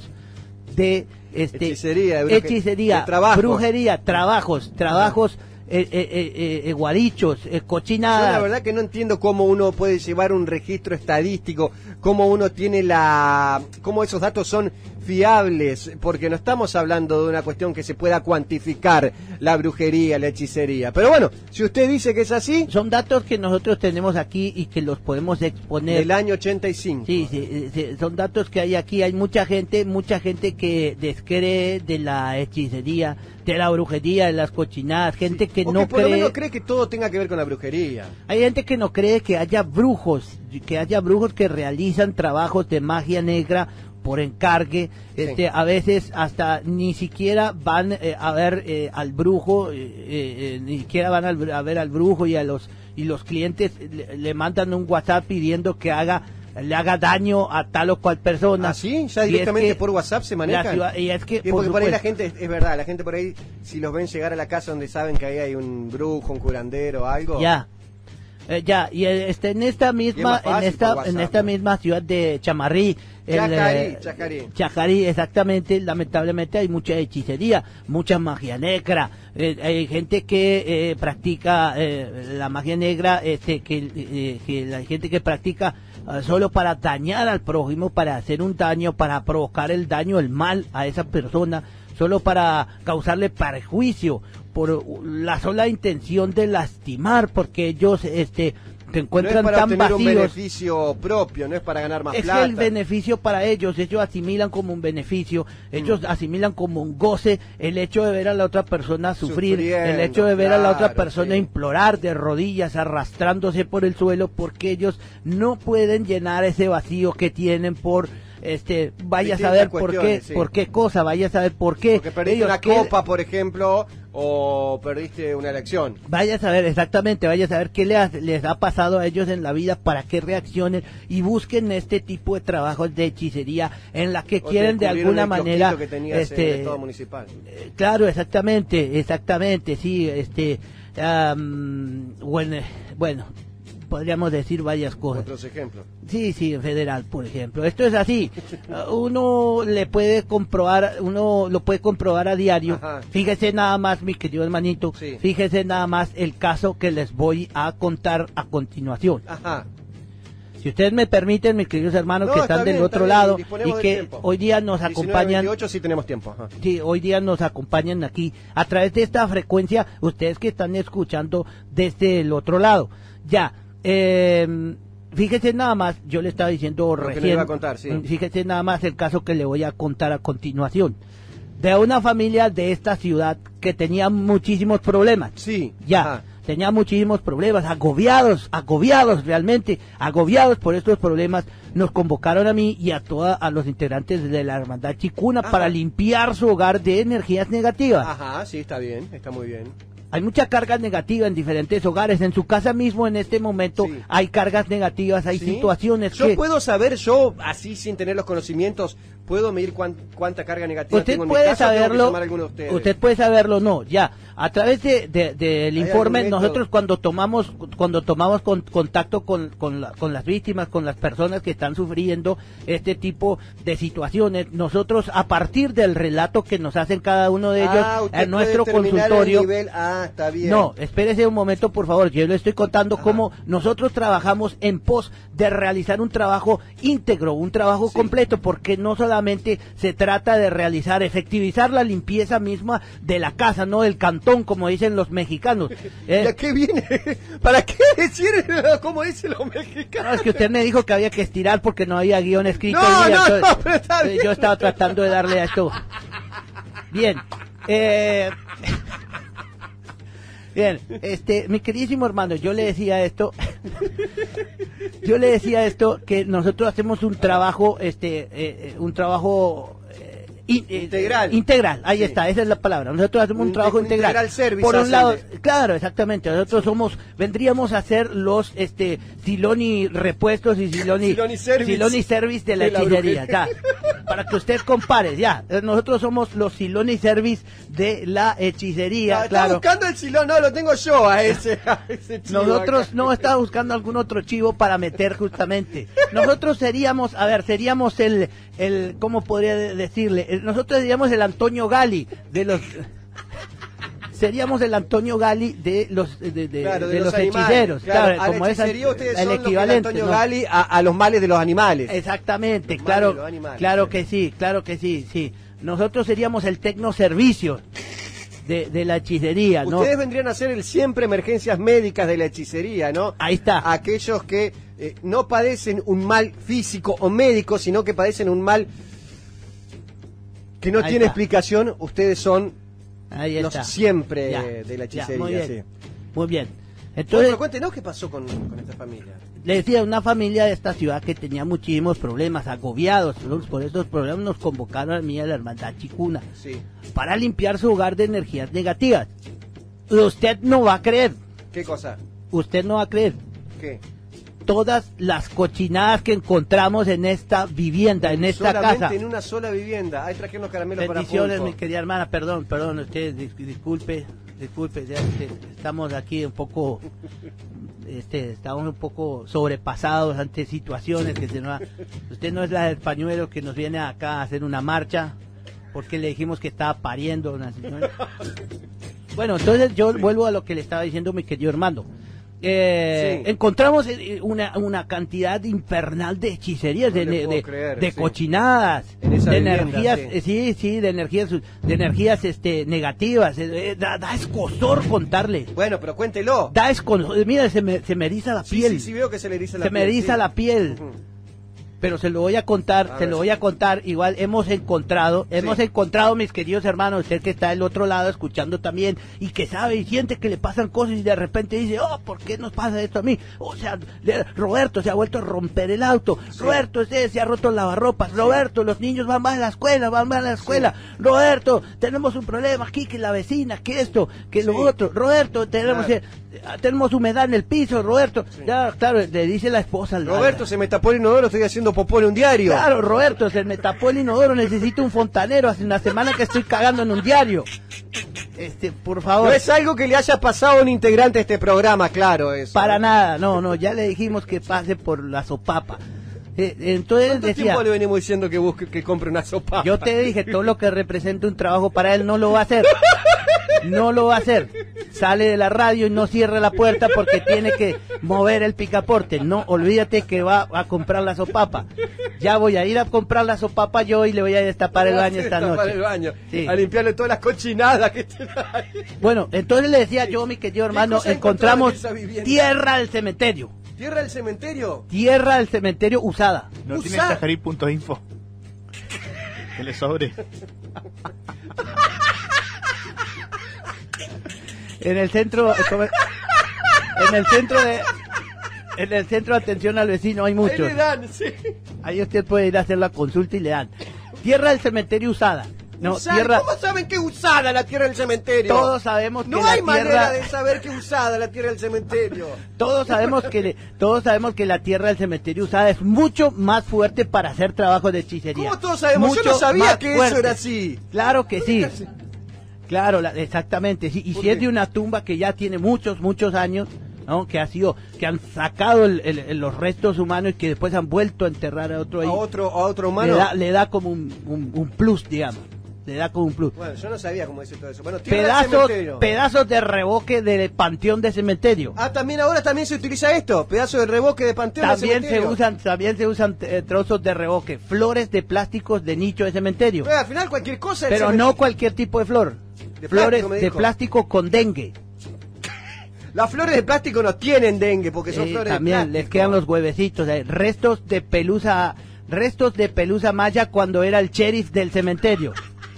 de este Hechicería, de bruje- hechicería, de trabajo. brujería, trabajos, trabajos, eh, eh, eh, eh, guarichos, eh, Yo cochinadas. la verdad que no entiendo cómo uno puede llevar un registro estadístico, cómo uno tiene la... cómo esos datos son fiables, porque no estamos hablando de una cuestión que se pueda cuantificar, la brujería, la hechicería. Pero bueno, si usted dice que es así... Son datos que nosotros tenemos aquí y que los podemos exponer. Del año ochenta y cinco. Sí, sí, eh, sí, son datos que hay aquí. Hay mucha gente, mucha gente que descree de la hechicería, de la brujería, de las cochinadas, gente que O no que por lo cree. menos cree que todo tenga que ver con la brujería. Hay gente que no cree que haya brujos, que haya brujos que realizan trabajos de magia negra por encargue, este, a veces hasta ni siquiera van eh, a ver eh, al brujo, eh, eh, ni siquiera van al- a ver al brujo y a los y los clientes le, le mandan un WhatsApp pidiendo que haga le haga daño a tal o cual persona. ¿Ah, sí? ¿Ya Y es directamente que por WhatsApp se la manejan? ciudad- y es que, Y por porque por ahí la supuesto. gente, es verdad, la gente por ahí, si los ven llegar a la casa donde saben que ahí hay un brujo, un curandero o algo... Ya. Eh, ya, y eh, este, en esta misma, más fácil en esta, por WhatsApp, en esta misma ciudad de Chamarrí, el, Chajarí, eh, Chajarí. Chajarí, exactamente, lamentablemente hay mucha hechicería, mucha magia negra, eh, hay gente que eh, practica eh, la magia negra, este, que, eh, que la gente que practica eh, solo para dañar al prójimo, para hacer un daño, para provocar el daño, el mal a esa persona, solo para causarle perjuicio por la sola intención de lastimar, porque ellos este se encuentran no es para tan obtener vacíos. un beneficio propio, no es para ganar más Es plata. el beneficio para ellos, ellos asimilan como un beneficio, ellos Mm. asimilan como un goce el hecho de ver a la otra persona sufrir, Sufriendo, el hecho de ver a la otra claro, persona sí. implorar de rodillas, arrastrándose por el suelo, porque ellos no pueden llenar ese vacío que tienen por este vaya a Distintas saber por qué, cuestiones, sí. por qué cosa, vaya a saber por qué. Porque perdiste ellos una que- copa, por ejemplo, o perdiste una elección. Vaya a saber, exactamente, vaya a saber qué les, les ha pasado a ellos en la vida para que reaccionen y busquen este tipo de trabajos de hechicería en la que O te quieren de descubrieron alguna el manera, kiosquito que tenías en el este, Estado municipal. claro, exactamente, exactamente, sí, este, am, bueno, bueno, podríamos decir varias cosas. Otros ejemplos. Sí, sí, en federal, por ejemplo. Esto es así. Uno le puede comprobar, uno lo puede comprobar a diario. Ajá. Fíjese nada más, mi querido hermanito, Sí. fíjese nada más el caso que les voy a contar a continuación. Ajá. Si ustedes me permiten, mis queridos hermanos No, que está están bien, del está otro bien, lado disponemos y del que tiempo. hoy día nos diecinueve acompañan. veintiocho sí tenemos tiempo. Ajá. Sí, hoy día nos acompañan aquí a través de esta frecuencia, ustedes que están escuchando desde el otro lado. Ya, eh, fíjese nada más, yo le estaba diciendo Lo que nos recién, iba a contar, sí. fíjese nada más el caso que le voy a contar a continuación. De una familia de esta ciudad que tenía muchísimos problemas. Sí. Ya, Ajá. tenía muchísimos problemas, agobiados, agobiados realmente, agobiados por estos problemas, nos convocaron a mí y a todos a los integrantes de la Hermandad Chicuna Ajá. para limpiar su hogar de energías negativas. Ajá, sí, está bien, está muy bien. Hay mucha carga negativa en diferentes hogares, en su casa mismo en este momento Sí. hay cargas negativas, hay ¿Sí? situaciones Yo que... puedo saber, yo así sin tener los conocimientos, puedo medir cuán- cuánta carga negativa Usted tengo en puede mi casa, o tengo que saberlo, llamar a alguno de ustedes. usted puede saberlo, no, ya, a través de, de- del ¿Hay informe, algún método? nosotros cuando tomamos, cuando tomamos con- contacto con, con, la- con las víctimas, con las personas que están sufriendo este tipo de situaciones, nosotros a partir del relato que nos hacen cada uno de ellos Ah, usted en nuestro puede determinar el consultorio, nivel- Ah, está bien. no, espérese un momento, por favor. Yo le estoy contando cómo nosotros trabajamos en pos de realizar un trabajo íntegro, un trabajo completo, porque no solamente se trata de realizar, efectivizar la limpieza misma de la casa, no del cantón, como dicen los mexicanos. Eh, ¿Y a qué viene? ¿Para qué decir cómo dicen los mexicanos? no, es que usted me dijo que había que estirar porque no había guión escrito. No, hoy día, no, entonces, no, pero está eh, bien. yo estaba tratando de darle a esto. Bien. Eh, Bien, este, mi queridísimo hermano, yo le decía esto, yo le decía esto, que nosotros hacemos un trabajo, este, eh, eh, un trabajo eh, in- eh, Integral. integral, ahí Sí. está, esa es la palabra. Nosotros hacemos un, Un trabajo inte- un integral. integral service Por un hacen lado, de- claro, exactamente. Nosotros somos, vendríamos a ser los, este, Siloni repuestos y Siloni, Siloni service. Siloni service de la De la hechicería, brujería. ya. Para que usted compare, ya. Nosotros somos los Siloni service de la hechicería, Ah, está claro. buscando el silón, no, lo tengo yo a ese, a ese chivo Nosotros acá. no estaba buscando algún otro chivo para meter justamente. Nosotros seríamos, a ver, seríamos el, el, ¿cómo podría de- decirle? El- nosotros seríamos el Antonio Gali de los, seríamos el Antonio Gali de los, de, de- Claro, de de, los, animales. hechiceros. Claro, Claro, a la como es hechicería ustedes el son lo que el equivalente. Antonio ¿no? Gali a, a los males de los animales. Exactamente, Los males claro, de los animales. claro que sí, claro que sí, sí. Nosotros seríamos el tecnoservicio de, de la hechicería, ¿no? Ustedes vendrían a ser el siempre emergencias médicas de la hechicería, ¿no? Ahí está. Aquellos que eh, no padecen un mal físico o médico, sino que padecen un mal que no Ahí tiene está. explicación, ustedes son Ahí los está. siempre Ya, de la ya, hechicería. muy bien, sí. muy bien. Bueno, Entonces, pero cuéntenos qué pasó con, con esta familia. le decía, una familia de esta ciudad que tenía muchísimos problemas, agobiados, entonces, por estos problemas nos convocaron a mí a la Hermandad Chicuna Sí. para limpiar su hogar de energías negativas. Usted no va a creer, ¿Qué cosa? usted no va a creer ¿Qué? todas las cochinadas que encontramos en esta vivienda, en esta Solamente casa. en una sola vivienda. Ahí trajeron los caramelos para Bendiciones, Pulpo. mi querida hermana, perdón, perdón, usted dis- disculpe, disculpe, ya, este, estamos aquí un poco, este, estamos un poco sobrepasados ante situaciones que se nos ha- usted no es la del pañuelo que nos viene acá a hacer una marcha, porque le dijimos que estaba pariendo una señora. Bueno, entonces yo vuelvo a lo que le estaba diciendo mi querido hermano. eh, Sí. encontramos eh, una, una cantidad infernal de hechicerías, No de, le de, puedo de- creer, de sí. cochinadas, En esa de vivienda, energías, sí. eh, sí, sí, de energías, de energías este, negativas. eh, eh, da, da escosor contarle. Bueno, pero cuéntelo. Da escosor. Mira, se me, se me eriza la Sí, piel. sí, sí, veo que se le eriza la se me piel, eriza sí. la piel. Ujú. Pero se lo voy a contar, A se ver. lo voy a contar. Igual hemos encontrado, hemos encontrado, mis queridos hermanos, usted que está del otro lado escuchando también y que sabe y siente que le pasan cosas y de repente dice, oh, ¿por qué nos pasa esto a mí? O sea, de- Roberto se ha vuelto a romper el auto, Roberto ese se ha roto el lavarropas, Roberto, los niños van mal a la escuela, van mal a la escuela, Roberto, tenemos un problema aquí, que la vecina, que esto, que lo otro, Roberto, tenemos, Claro. eh, tenemos humedad en el piso, Roberto, ya, claro, le dice la esposa al Roberto, se me tapó el inodoro, estoy haciendo popó en un diario. Claro, Roberto, se me tapó el inodoro, necesito un fontanero, hace una semana que estoy cagando en un diario. Este, por favor. No es algo que le haya pasado a un integrante de este programa, claro, eso. Para nada, no, no, ya le dijimos que pase por la sopapa. Eh, entonces ¿Cuánto decía, tiempo le venimos diciendo que busque, que compre una sopa? yo te dije, todo lo que represente un trabajo para él no lo va a hacer. No lo va a hacer. Sale de la radio y no cierra la puerta porque tiene que mover el picaporte. No, olvídate que va a comprar la sopapa. Ya voy a ir a comprar la sopapa yo y le voy a destapar el baño esta Destapar noche. el baño, Sí. a limpiarle todas las cochinadas que estén ahí. Bueno, entonces le decía yo, mi querido hermano, cosa encontraron encontramos en esa vivienda? tierra del cementerio. ¿Tierra del cementerio? Tierra del cementerio usada. ¿No tiene Usar. chajarí punto info? Que le sobre. En el centro, en el centro de, en el centro de atención al vecino hay Ahí muchos. le dan, sí. Ahí usted puede ir a hacer la consulta y le dan. Tierra del cementerio usada. No, Usar- tierra. ¿Cómo saben que es usada la tierra del cementerio? Todos sabemos que No la hay manera tierra- de saber que es usada la tierra del cementerio. Todos sabemos que le- todos sabemos que la tierra del cementerio usada es mucho más fuerte para hacer trabajos de hechicería. ¿Cómo todos sabemos? Yo Mucho no sabía más que eso fuerte. era así. Claro que sí. Claro, la- exactamente. Sí. Y si es de una tumba que ya tiene muchos, muchos años, ¿no? Que ha sido, que han sacado el- el- el- los restos humanos y que después han vuelto a enterrar a otro ahí. A otro, a otro le humano. da, le da como un, un- un plus, digamos. Le da como un plus. Bueno, yo no sabía cómo dice todo eso. Bueno, tierra del Pedazos, cementerio. pedazos de revoque del panteón de cementerio. Ah, también ahora también se utiliza esto, pedazo de revoque de panteón de También se cementerio. usan, también se usan eh, trozos de revoque, flores de plásticos de nicho de cementerio. Pero al final cualquier cosa del Pero cementerio. no cualquier tipo de flor. De Flores plástico, me de dijo. plástico con dengue. Las flores de plástico no tienen dengue porque son Sí, flores también de les plástico. quedan los huevecitos. eh, Restos de pelusa, restos de pelusa maya cuando era el sheriff del cementerio.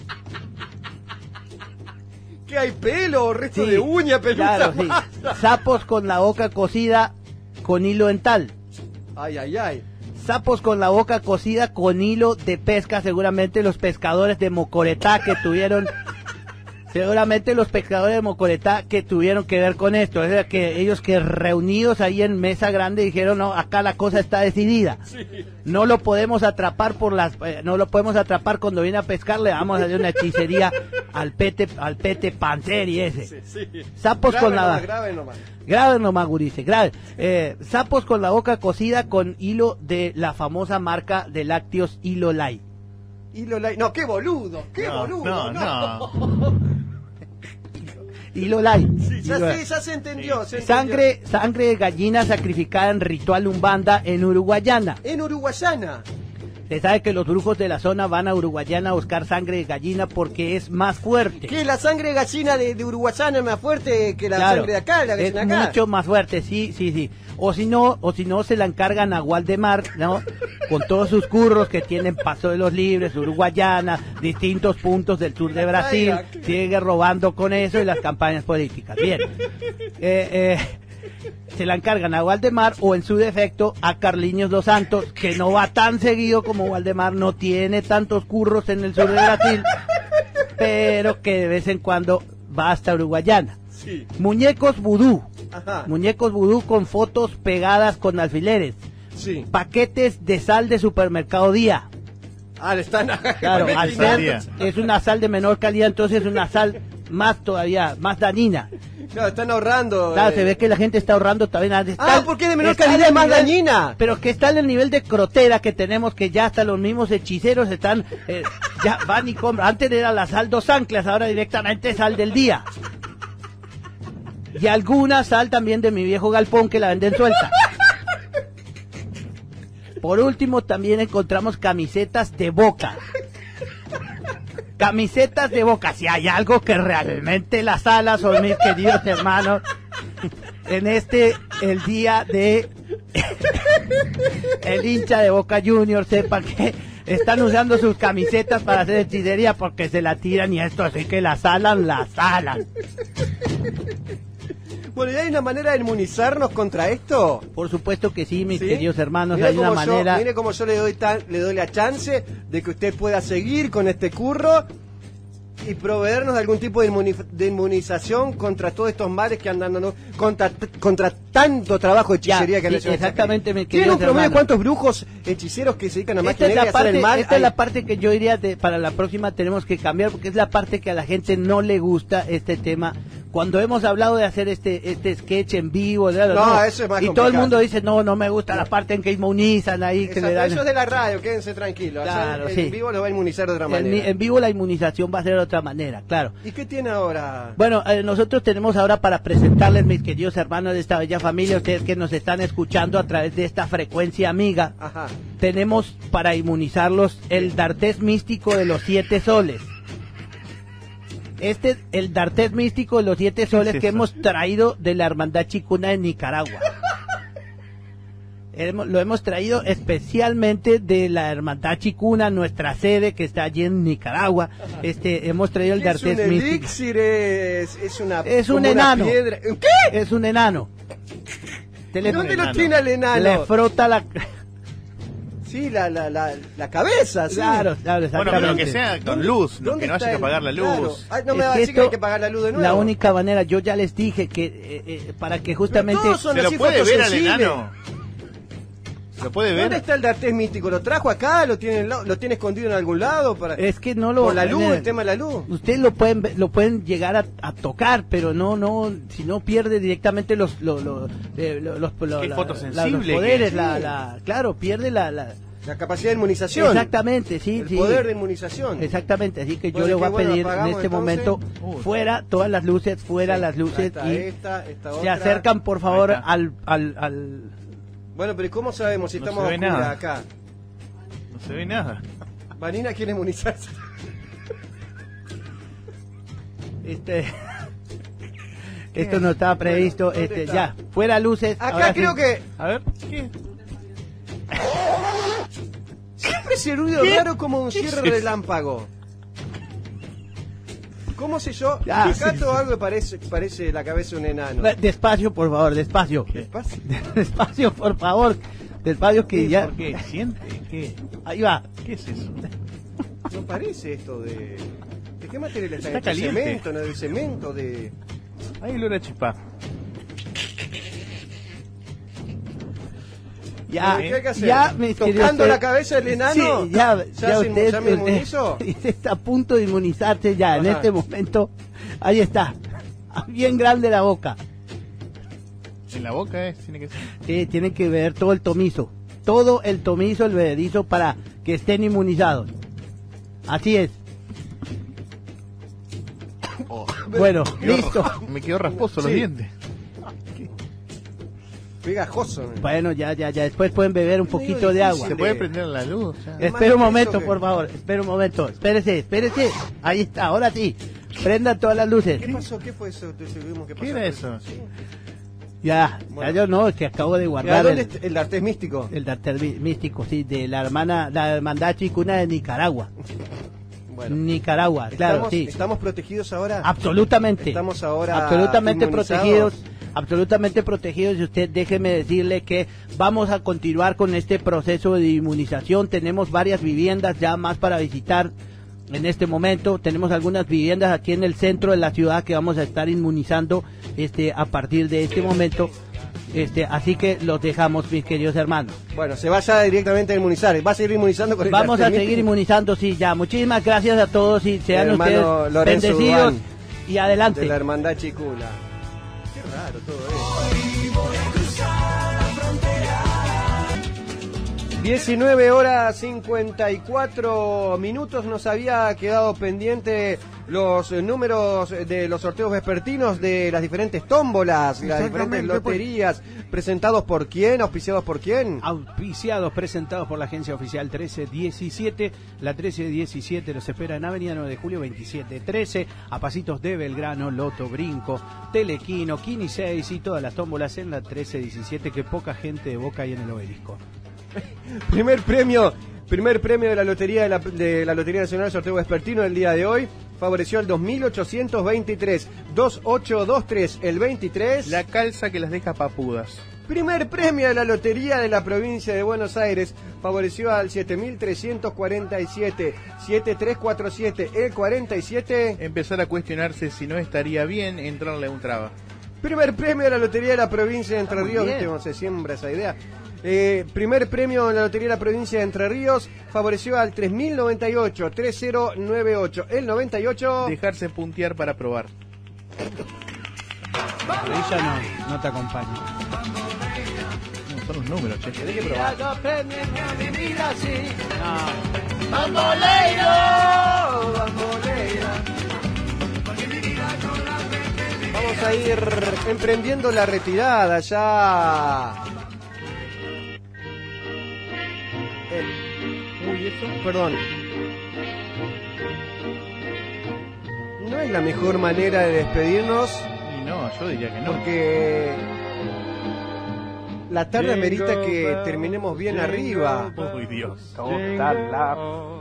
¿Qué hay pelo? Resto Sí, de uña, pelusa. claro, sí. masa. Sapos con la boca cocida con hilo dental. Ay, ay, ay. Sapos con la boca cocida con hilo de pesca, seguramente los pescadores de Mocoretá que tuvieron, seguramente los pescadores de Mocoretá que tuvieron que ver con esto, es decir, que ellos que reunidos ahí en mesa grande dijeron, no, acá la cosa está decidida, no lo podemos atrapar por las, eh, no lo podemos atrapar cuando viene a pescar, le vamos a hacer una hechicería al pete, al pete Panseri ese. Sí, sí. Sapos Grave con la nomás, grave nomás. Grave nomás, gurice, grave. Eh, sapos con la boca cocida con hilo de la famosa marca de lácteos Hilo Light. Hilo Light. No, qué boludo, qué No, boludo. no, Hilo Light. Sí, ya, Hilo sí, Light. ya se entendió. se entendió. Sangre, sangre de gallina sacrificada en ritual umbanda en Uruguayana. En Uruguayana. Se sabe que los brujos de la zona van a Uruguayana a buscar sangre de gallina porque es más fuerte. Que la sangre gallina de, de Uruguayana es más fuerte que la Claro, sangre de acá, la es gallina acá. mucho más fuerte, sí, sí, sí. O si no, o si no se la encargan a Waldemar, ¿no? Con todos sus curros que tienen Paso de los Libres, Uruguayana, distintos puntos del sur de Brasil, sigue robando con eso y las campañas políticas. Bien. Eh, eh, se la encargan a Waldemar o en su defecto a Carliños dos Santos, que no va tan seguido como Waldemar, no tiene tantos curros en el sur de Brasil, pero que de vez en cuando va hasta Uruguayana. Sí. Muñecos vudú. Ajá. Muñecos vudú con fotos pegadas con alfileres. Sí. Paquetes de sal de supermercado Día. Ah, le están Claro, al mezclando. ser es una sal de menor calidad, entonces es una sal más todavía, más dañina. Claro, están ahorrando. Claro, eh. se ve que la gente está ahorrando también. Ah, Está- ¿por qué de menor está calidad en es más el nivel- dañina? Pero que está en el nivel de crotera que tenemos, que ya hasta los mismos hechiceros están, eh, ya van y compran. Antes era la sal dos anclas, ahora directamente sal del día. Y alguna sal también de mi viejo galpón que la venden suelta. Por último, también encontramos camisetas de Boca. Camisetas de Boca. Si hay algo que realmente las alas son mis queridos hermanos, en este, el día de el hincha de Boca Juniors, sepa que están usando sus camisetas para hacer hechicería porque se la tiran y esto, así que las alan, las alan. Bueno, ¿y hay una manera de inmunizarnos contra esto? Por supuesto que sí, mis ¿Sí? queridos hermanos, Mire hay una cómo yo- manera... Mire cómo yo le doy, tan, le doy la chance de que usted pueda seguir con este curro y proveernos de algún tipo de, inmuni- de inmunización contra todos estos males que andan dando, contra, contra tanto trabajo de hechicería Ya, que sí, le hacen. exactamente, mis ¿Tiene un queridos promedio de hermanos. cuántos brujos hechiceros que se dedican a Esta magia es, negra y la a hacer parte, el mal? esta es hay? la parte que yo diría de, para la próxima tenemos que cambiar porque es la parte que a la gente no le gusta este tema. Cuando hemos hablado de hacer este este sketch en vivo, ¿verdad? No, eso es más y todo el complicado. mundo dice, no, no me gusta la parte en que inmunizan ahí. Que Exacto, le dan... eso es de la radio, quédense tranquilos. Claro, Allá en, sí. en vivo lo va a inmunizar de otra En, manera. en vivo la inmunización va a ser de otra manera, claro. ¿Y qué tiene ahora? Bueno, eh, nosotros tenemos ahora para presentarles, mis queridos hermanos de esta bella familia, ustedes que nos están escuchando a través de esta frecuencia amiga, Ajá. tenemos para inmunizarlos el D'Artés místico de los siete soles. Este, el D'Artés místico de los siete soles es que eso? hemos traído de la Hermandad Chicuna de Nicaragua. Hemos- lo hemos traído especialmente de la Hermandad Chicuna, nuestra sede que está allí en Nicaragua. Este, hemos traído el ¿Qué es un D'Artés místico. elixir? Es, es una Es un como una enano. piedra. ¿Qué? Es un enano. Te le- ¿Dónde lo tiene el enano? Le frota la... Sí, la, la, la, la cabeza, sí. Claro, claro, Bueno, pero exactamente. que sea con luz, no, ¿Dónde que no haya está que el- apagar la claro. luz. Ay, no me Es va a que decir que esto- hay que apagar la luz de nuevo. La única manera, yo ya les dije que eh, eh, para que justamente... Todos son ¿Se lo así puede ver al fotosensibles. enano? ¿Se lo puede ¿Dónde ver? está el D'Artés místico? ¿Lo trajo acá? ¿Lo tiene, en la- lo tiene escondido en algún lado? Para... Es que no lo... Por la luz, eh, el tema de la luz. Ustedes lo pueden ver- lo pueden llegar a, a tocar, pero no no si no pierde directamente los los los, eh, los, los- lo- Qué la- fotosensible la- los que poderes, es. la, la claro, pierde la, la La capacidad de inmunización. exactamente, sí, El sí. poder de inmunización. Exactamente, así que yo Bueno, le voy qué a bueno, pedir en apagamos, este entonces. momento Uy. fuera todas las luces, fuera Sí, las ahí luces está y esta, esta se otra. acercan por favor Ahí está. al al al Bueno, pero ¿y cómo sabemos si No estamos se ve a oscuras nada. acá? No se ve nada. Vanina quiere inmunizarse. este esto no estaba previsto, ¿dónde este está? ya, fuera luces. Acá ahora creo sí. que... A ver, ¿qué? Siempre ese ruido ¿Qué? raro como un ¿Qué cierre es eso? relámpago. ¿Cómo sé yo? Ah, Acá sí, todo sí. algo que parece, parece la cabeza de un enano. Despacio, por favor, despacio. Despacio. Despacio, por favor. Despacio que ya. ¿Por qué? ¿Siente? ¿Qué? Ahí va. ¿Qué es eso? No parece esto de... ¿De qué material está? Está ¿De caliente. cemento? ¿No? ¿De cemento? ¿De...? Hay olor a chispa. Ya, ¿Qué hay que hacer? ya, mis ¿Tocando queridos, la cabeza del enano? Sí, ya, ¿Ya ya se- usted, ya me usted- inmunizo? usted está a punto de inmunizarse ya, en Ajá. este momento. Ahí está. Bien grande la boca. En la boca es, tiene que ser. Sí, tienen que ver todo el tomizo. Todo el tomizo, el vederizo para que estén inmunizados. Así es. Oh, Bueno, me quedó- listo. Me quedó rasposo los Sí. dientes. Pegajoso. ¿no? Bueno, ya, ya, ya. Después pueden beber un poquito de agua. ¿Se puede prender la luz? Ya. Es Espera un más momento, eso que- por favor. Espera un momento. Espérese, espérese. Ahí está, ahora sí. Prendan todas las luces. ¿Qué pasó? ¿Qué fue eso? ¿Qué ¿Qué pasó? era eso? Ya, Bueno. ya yo no, es que acabo de ¿Y a guardar dónde el, está el D'Artés místico? el D'Artés mí- místico, sí, de la hermana, la hermandad chicuna de Nicaragua. Bueno, Nicaragua, claro, estamos, sí. ¿estamos protegidos ahora? Absolutamente. Estamos ahora absolutamente inmunizados. protegidos, absolutamente protegidos. Y usted déjeme decirle que vamos a continuar con este proceso de inmunización. Tenemos varias viviendas ya más para visitar en este momento. Tenemos algunas viviendas aquí en el centro de la ciudad que vamos a estar inmunizando este a partir de este momento. Este, así que los dejamos, mis queridos hermanos. Bueno, se va ya directamente a inmunizar. ¿Va a seguir inmunizando con el Vamos a D'Artés seguir místico? inmunizando, sí, ya. Muchísimas gracias a todos y sean Hermano ustedes Lorenzo bendecidos Urbán, y adelante. de la hermandad chicuna. Qué raro todo esto. diecinueve horas cincuenta y cuatro minutos. Nos había quedado pendiente los números de los sorteos vespertinos de las diferentes tómbolas, las diferentes loterías. ¿Presentados por quién? ¿Auspiciados por quién? Auspiciados, presentados por la agencia oficial trece diecisiete. La trece diecisiete los espera en Avenida nueve de Julio veintisiete trece, a pasitos de Belgrano, Loto, Brinco, Telequino, Kini seis y todas las tómbolas en la trece diecisiete, que poca gente de Boca hay en el Obelisco. Primer premio, primer premio de la Lotería de la, de la Lotería Nacional, sorteo vespertino del día de hoy. Favoreció al dos mil ochocientos veintitrés, dos ocho dos tres, el veintitrés. La calza que las deja papudas. Primer premio de la Lotería de la Provincia de Buenos Aires. Favoreció al siete mil trescientos cuarenta y siete, siete tres cuatro siete, el cuarenta y siete. Empezar a cuestionarse si no estaría bien entrarle a un traba. Primer premio de la Lotería de la Provincia de Entre Ríos. ¿Viste cómo se siembra esa idea? Eh, primer premio en la Lotería de la Provincia de Entre Ríos. Favoreció al tres mil noventa y ocho, tres cero nueve ocho, el noventa y ocho. Dejarse puntear para probar. Ella no, no te acompaña. No, son los números, che. Tenés que probar. Bamboleiro, bamboleiro. Vamos a ir emprendiendo la retirada ya. Eh, uy, eso, perdón. No es la mejor manera de despedirnos. Y no, yo diría que no. Porque la tarde amerita que terminemos bien arriba. Uy, Dios. Toda la...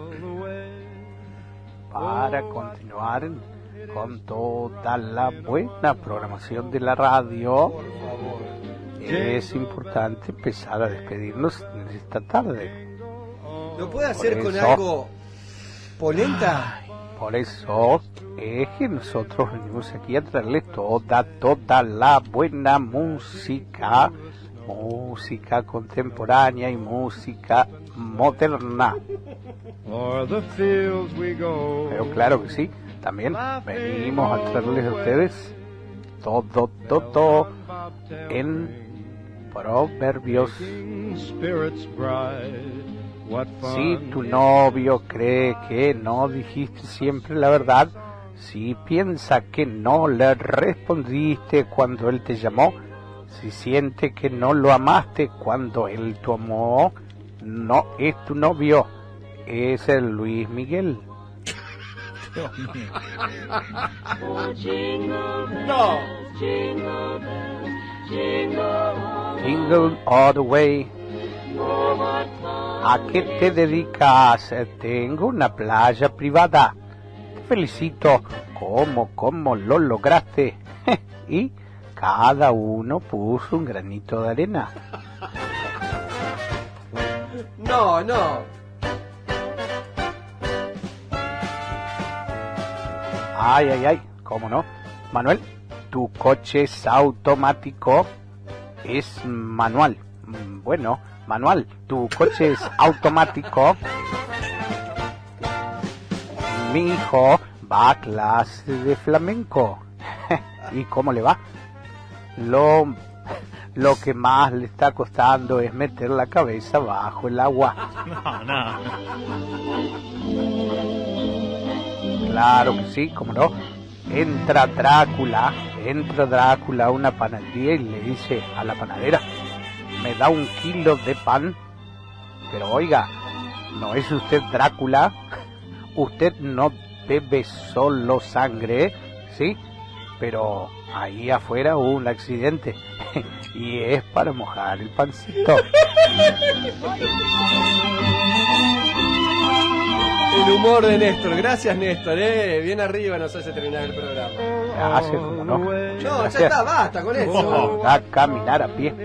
Para continuar con toda la buena programación de la radio, por favor, es importante empezar a despedirnos esta tarde. ¿Lo puede hacer con algo polenta? Ay, por eso es que nosotros venimos aquí a traerles toda, toda la buena música, música contemporánea y música moderna. Pero claro que sí, también venimos a traerles a ustedes todo, todo en proverbios. Si tu novio cree que no dijiste siempre la verdad, si piensa que no le respondiste cuando él te llamó, si siente que no lo amaste cuando él te amó, no es tu novio, es el Luis Miguel. No. Jingle all the way. ¿A qué te dedicas? Tengo una playa privada. Te felicito. ¿Cómo, cómo lo lograste? Y cada uno puso un granito de arena. No, no. Ay, ay, ay, ¿cómo no? Manuel, tu coche es automático, es manual. Bueno, Manuel, tu coche es automático. Mi hijo va a clase de flamenco. ¿Y cómo le va? Lo, lo que más le está costando es meter la cabeza bajo el agua. No, no. Claro que sí, cómo no. Entra Drácula, entra Drácula a una panadería y le dice a la panadera: me da un kilo de pan. Pero oiga, ¿no es usted Drácula? Usted no bebe solo sangre, ¿sí? Pero ahí afuera hubo un accidente y es para mojar el pancito. El humor de Néstor, gracias Néstor, eh. Bien arriba nos hace terminar el programa. Gracias, ¿cómo no? No, ya está, basta con eso. Oh, a caminar a pie.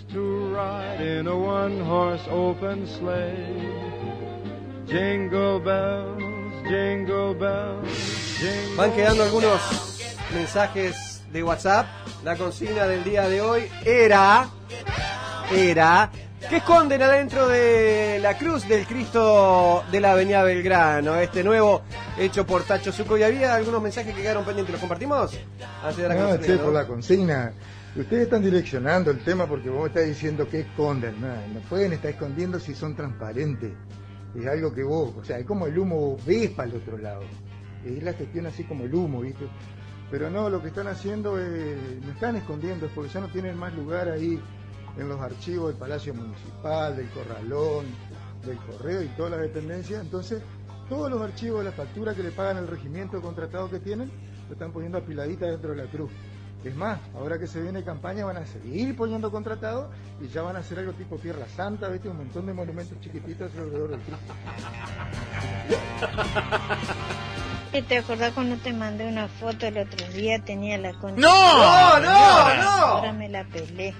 Van quedando algunos mensajes de WhatsApp. La consigna del día de hoy era, era, ¿qué esconden adentro de la cruz del Cristo de la Avenida Belgrano? Este nuevo hecho por Tacho Zucco. Y había algunos mensajes que quedaron pendientes, ¿los compartimos? Antes de la No, consigna, che, ¿no? por la consigna. Ustedes están direccionando el tema porque vos estás diciendo que esconden. No, no pueden estar escondiendo si son transparentes. Es algo que vos, o sea, es como el humo, ves para el otro lado. Es la gestión así como el humo, ¿viste? Pero no, lo que están haciendo es, no están escondiendo, es porque ya no tienen más lugar ahí en los archivos del Palacio Municipal, del Corralón, del Correo y todas las dependencias. Entonces, todos los archivos de la factura que le pagan al regimiento contratado que tienen, lo están poniendo apiladitas dentro de la cruz. Es más, ahora que se viene campaña van a seguir poniendo contratados y ya van a hacer algo tipo Tierra Santa, ¿viste? Un montón de monumentos chiquititos alrededor del Cristo. ¿Te acordás cuando te mandé una foto el otro día? Tenía la concha. ¡No, no, no! Ahora me la pelé.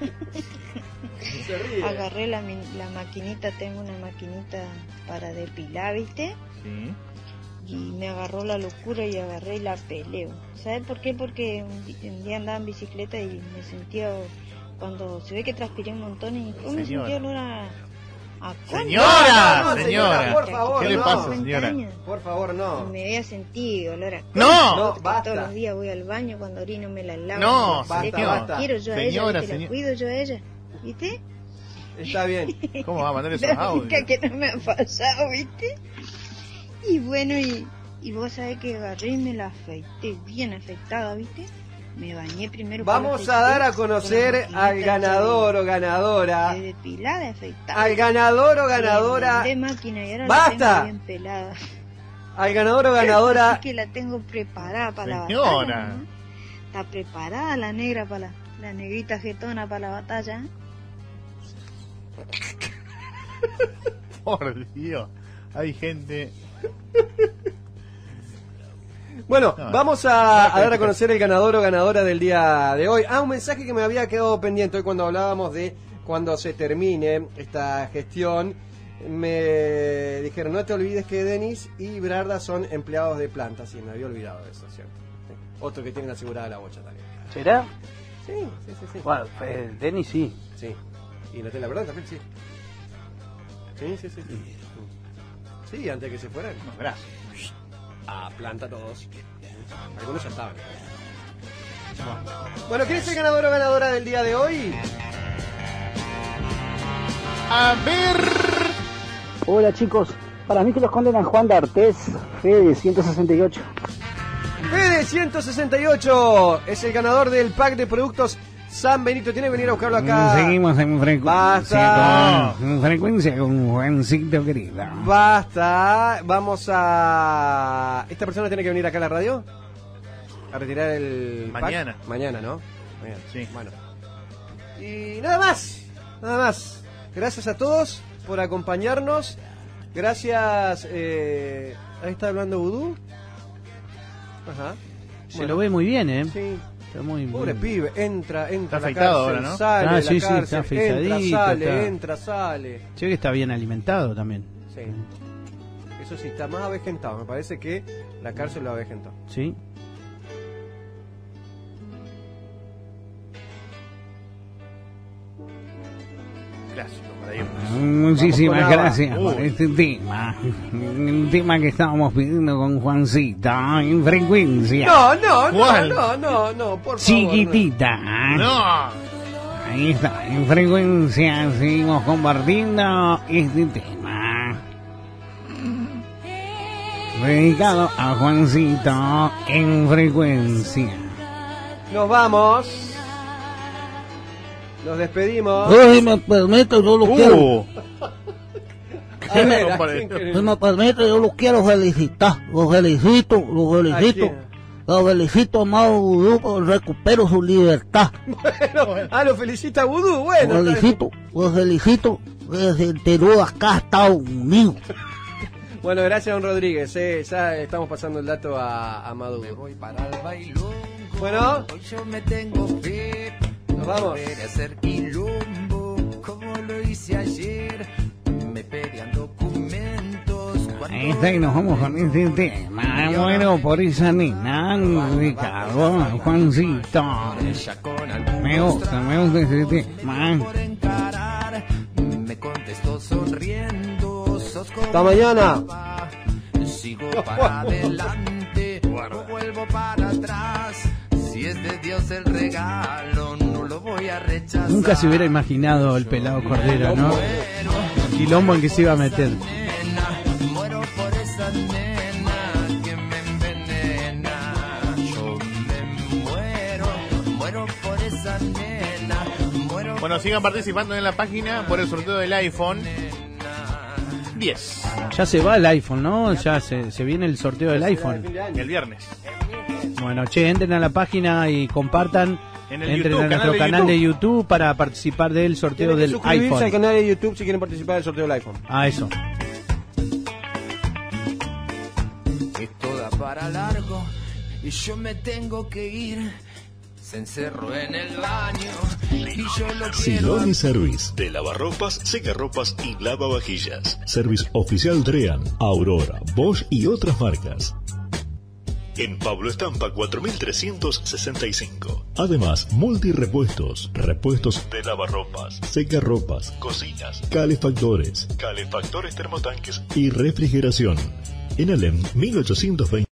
Se ríe. Agarré la, mi- la maquinita, tengo una maquinita para depilar, ¿viste? Sí. Y me agarró la locura y agarré y la peleo. ¿Sabes por qué? Porque un, di- un día andaba en bicicleta y me sentía, cuando se ve que transpiré un montón y oh, me Señora. sentía olor a... a concha. Señora, No, no, señora, por favor, ¿qué le no. pasa, señora? Por favor, no. Me había sentido olor a ¡No! No, porque basta. todos los días voy al baño, cuando orino me la lavo. No, me la basta, seco, basta. la quiero yo a Señora, ella, ¿viste? señor- La cuido yo a ella, ¿viste? Está bien. ¿Cómo va a mandar esos La audios? única que no me ha pasado, ¿viste? Y bueno, y, y vos sabés que agarré y me la afeité, bien afeitada, ¿viste? Me bañé primero. Vamos a dar a conocer al ganador o ganadora. De depilada, afeitada. Al ganador o ganadora. De máquina y ahora ¡Basta! la tengo bien pelada. Al ganador o ganadora. Así que la tengo preparada para la Señora. batalla. ¿no? Está preparada la negra para la, la negrita jetona para la batalla. ¿eh? Por Dios, hay gente. Bueno, No, vamos no, a, a dar no, a conocer el ganador o ganadora del día de hoy. Ah, un mensaje que me había quedado pendiente hoy cuando hablábamos de cuando se termine esta gestión. Me dijeron, no te olvides que Denis y Brarda son empleados de planta. Sí, me había olvidado de eso, ¿cierto? Sí. Otro que tienen asegurada la bocha también. ¿Será? Sí, sí, sí. sí. Bueno, eh, Denis sí. Sí. Y Natalia Brarda también, sí. Sí, sí, sí. Sí, sí antes de que se fueran. No, gracias. A planta todos. Algunos ya estaban. Bueno, ¿quién es el ganador o ganadora del día de hoy? A ver. Hola chicos, para mí que los condenan Juan D'Artés, Fede ciento sesenta y ocho. Fede ciento sesenta y ocho es el ganador del pack de productos San Benito. Tiene que venir a buscarlo acá. Seguimos en frecuencia Basta. con, en frecuencia con Juancito querido. Basta. Vamos a... ¿Esta persona tiene que venir acá a la radio? A retirar el pack? Mañana. Mañana, ¿no? Mañana. Sí. Bueno. Y nada más. Nada más. Gracias a todos por acompañarnos. Gracias. Eh... Ahí está hablando Vudú. Ajá. Se Bueno. lo ve muy bien, ¿eh? Sí. Está muy, muy- Pobre pibe, entra, entra Está a la afeitado cárcel, ahora, ¿no? sale Ah, de la sí, sí, está cárcel, entra, afeitadito, sale, está. entra, sale. Se ve que está bien alimentado también. Sí. Eso sí, está más avejentado. Me parece que la cárcel lo avejentó. Sí. Clásico, para Dios. Muchísimas Vamos con Ava. gracias por Uy. este tema. El tema que estábamos pidiendo con Juancita en frecuencia. No, no, no, ¿Cuál? no, no, no, por favor. Chiquitita. No. Ahí está, en frecuencia seguimos compartiendo este tema. Dedicado a Juancito en frecuencia. No. Nos vamos. Nos despedimos. Si me permite, yo lo quiero. Uh. A ver, ¿a Hombre. quién querés? Si me permite, yo los quiero felicitar. Los felicito, los felicito. ¿A quién? Los felicito, amado Vudú, por recupero su libertad. Bueno, ah, lo felicita Vudú. Bueno, Los felicito, los felicito. Desde el Perú acá, Estados Unidos. bueno, gracias, don Rodríguez. Eh, ya estamos pasando el dato a, a Madu. Voy para el bailón. Bueno, Hoy yo me tengo fe. nos vamos. Volveré a hacer quilombo como lo hice ayer. Me pedían documentos. cuando Ahí está, y nos vamos con este tema. Muero por esa nena, Ricardo, Juancito. ella con algún Me gusta, me gusta ese tema. por encarar. Me contestó sonriendo. Sos como Hasta mañana. sigo para adelante, no vuelvo para atrás. Si Si es de Dios el regalo, no lo voy a rechazar. Nunca se hubiera imaginado el pelado Cordero, ¿no? El quilombo en que se iba a meter. Muero por esa nena que me envenena. Yo me muero, muero por esa nena. Muero. Bueno, sigan participando en la página por el sorteo del iPhone diez. Ya se va el iPhone, ¿no? Ya se, se viene el sorteo del iPhone. El viernes. Bueno, che, entren a la página y compartan. En el entren YouTube, a nuestro canal de canal YouTube. de YouTube para participar del sorteo Tienen que del suscribirse iPhone. al canal de YouTube si quieren participar del sorteo del iPhone. Ah, eso. Esto da para largo y yo me tengo que ir. Se encerró en el baño y yo lo quiero. Siloni Service, de lavarropas, secarropas y lavavajillas. Service oficial Drean, Aurora, Bosch y otras marcas. En Pablo Estampa cuatro mil trescientos sesenta y cinco. Además, multirepuestos, repuestos de lavarropas, secarropas, cocinas, calefactores, calefactores termotanques y refrigeración. En Alem mil ochocientos veinte.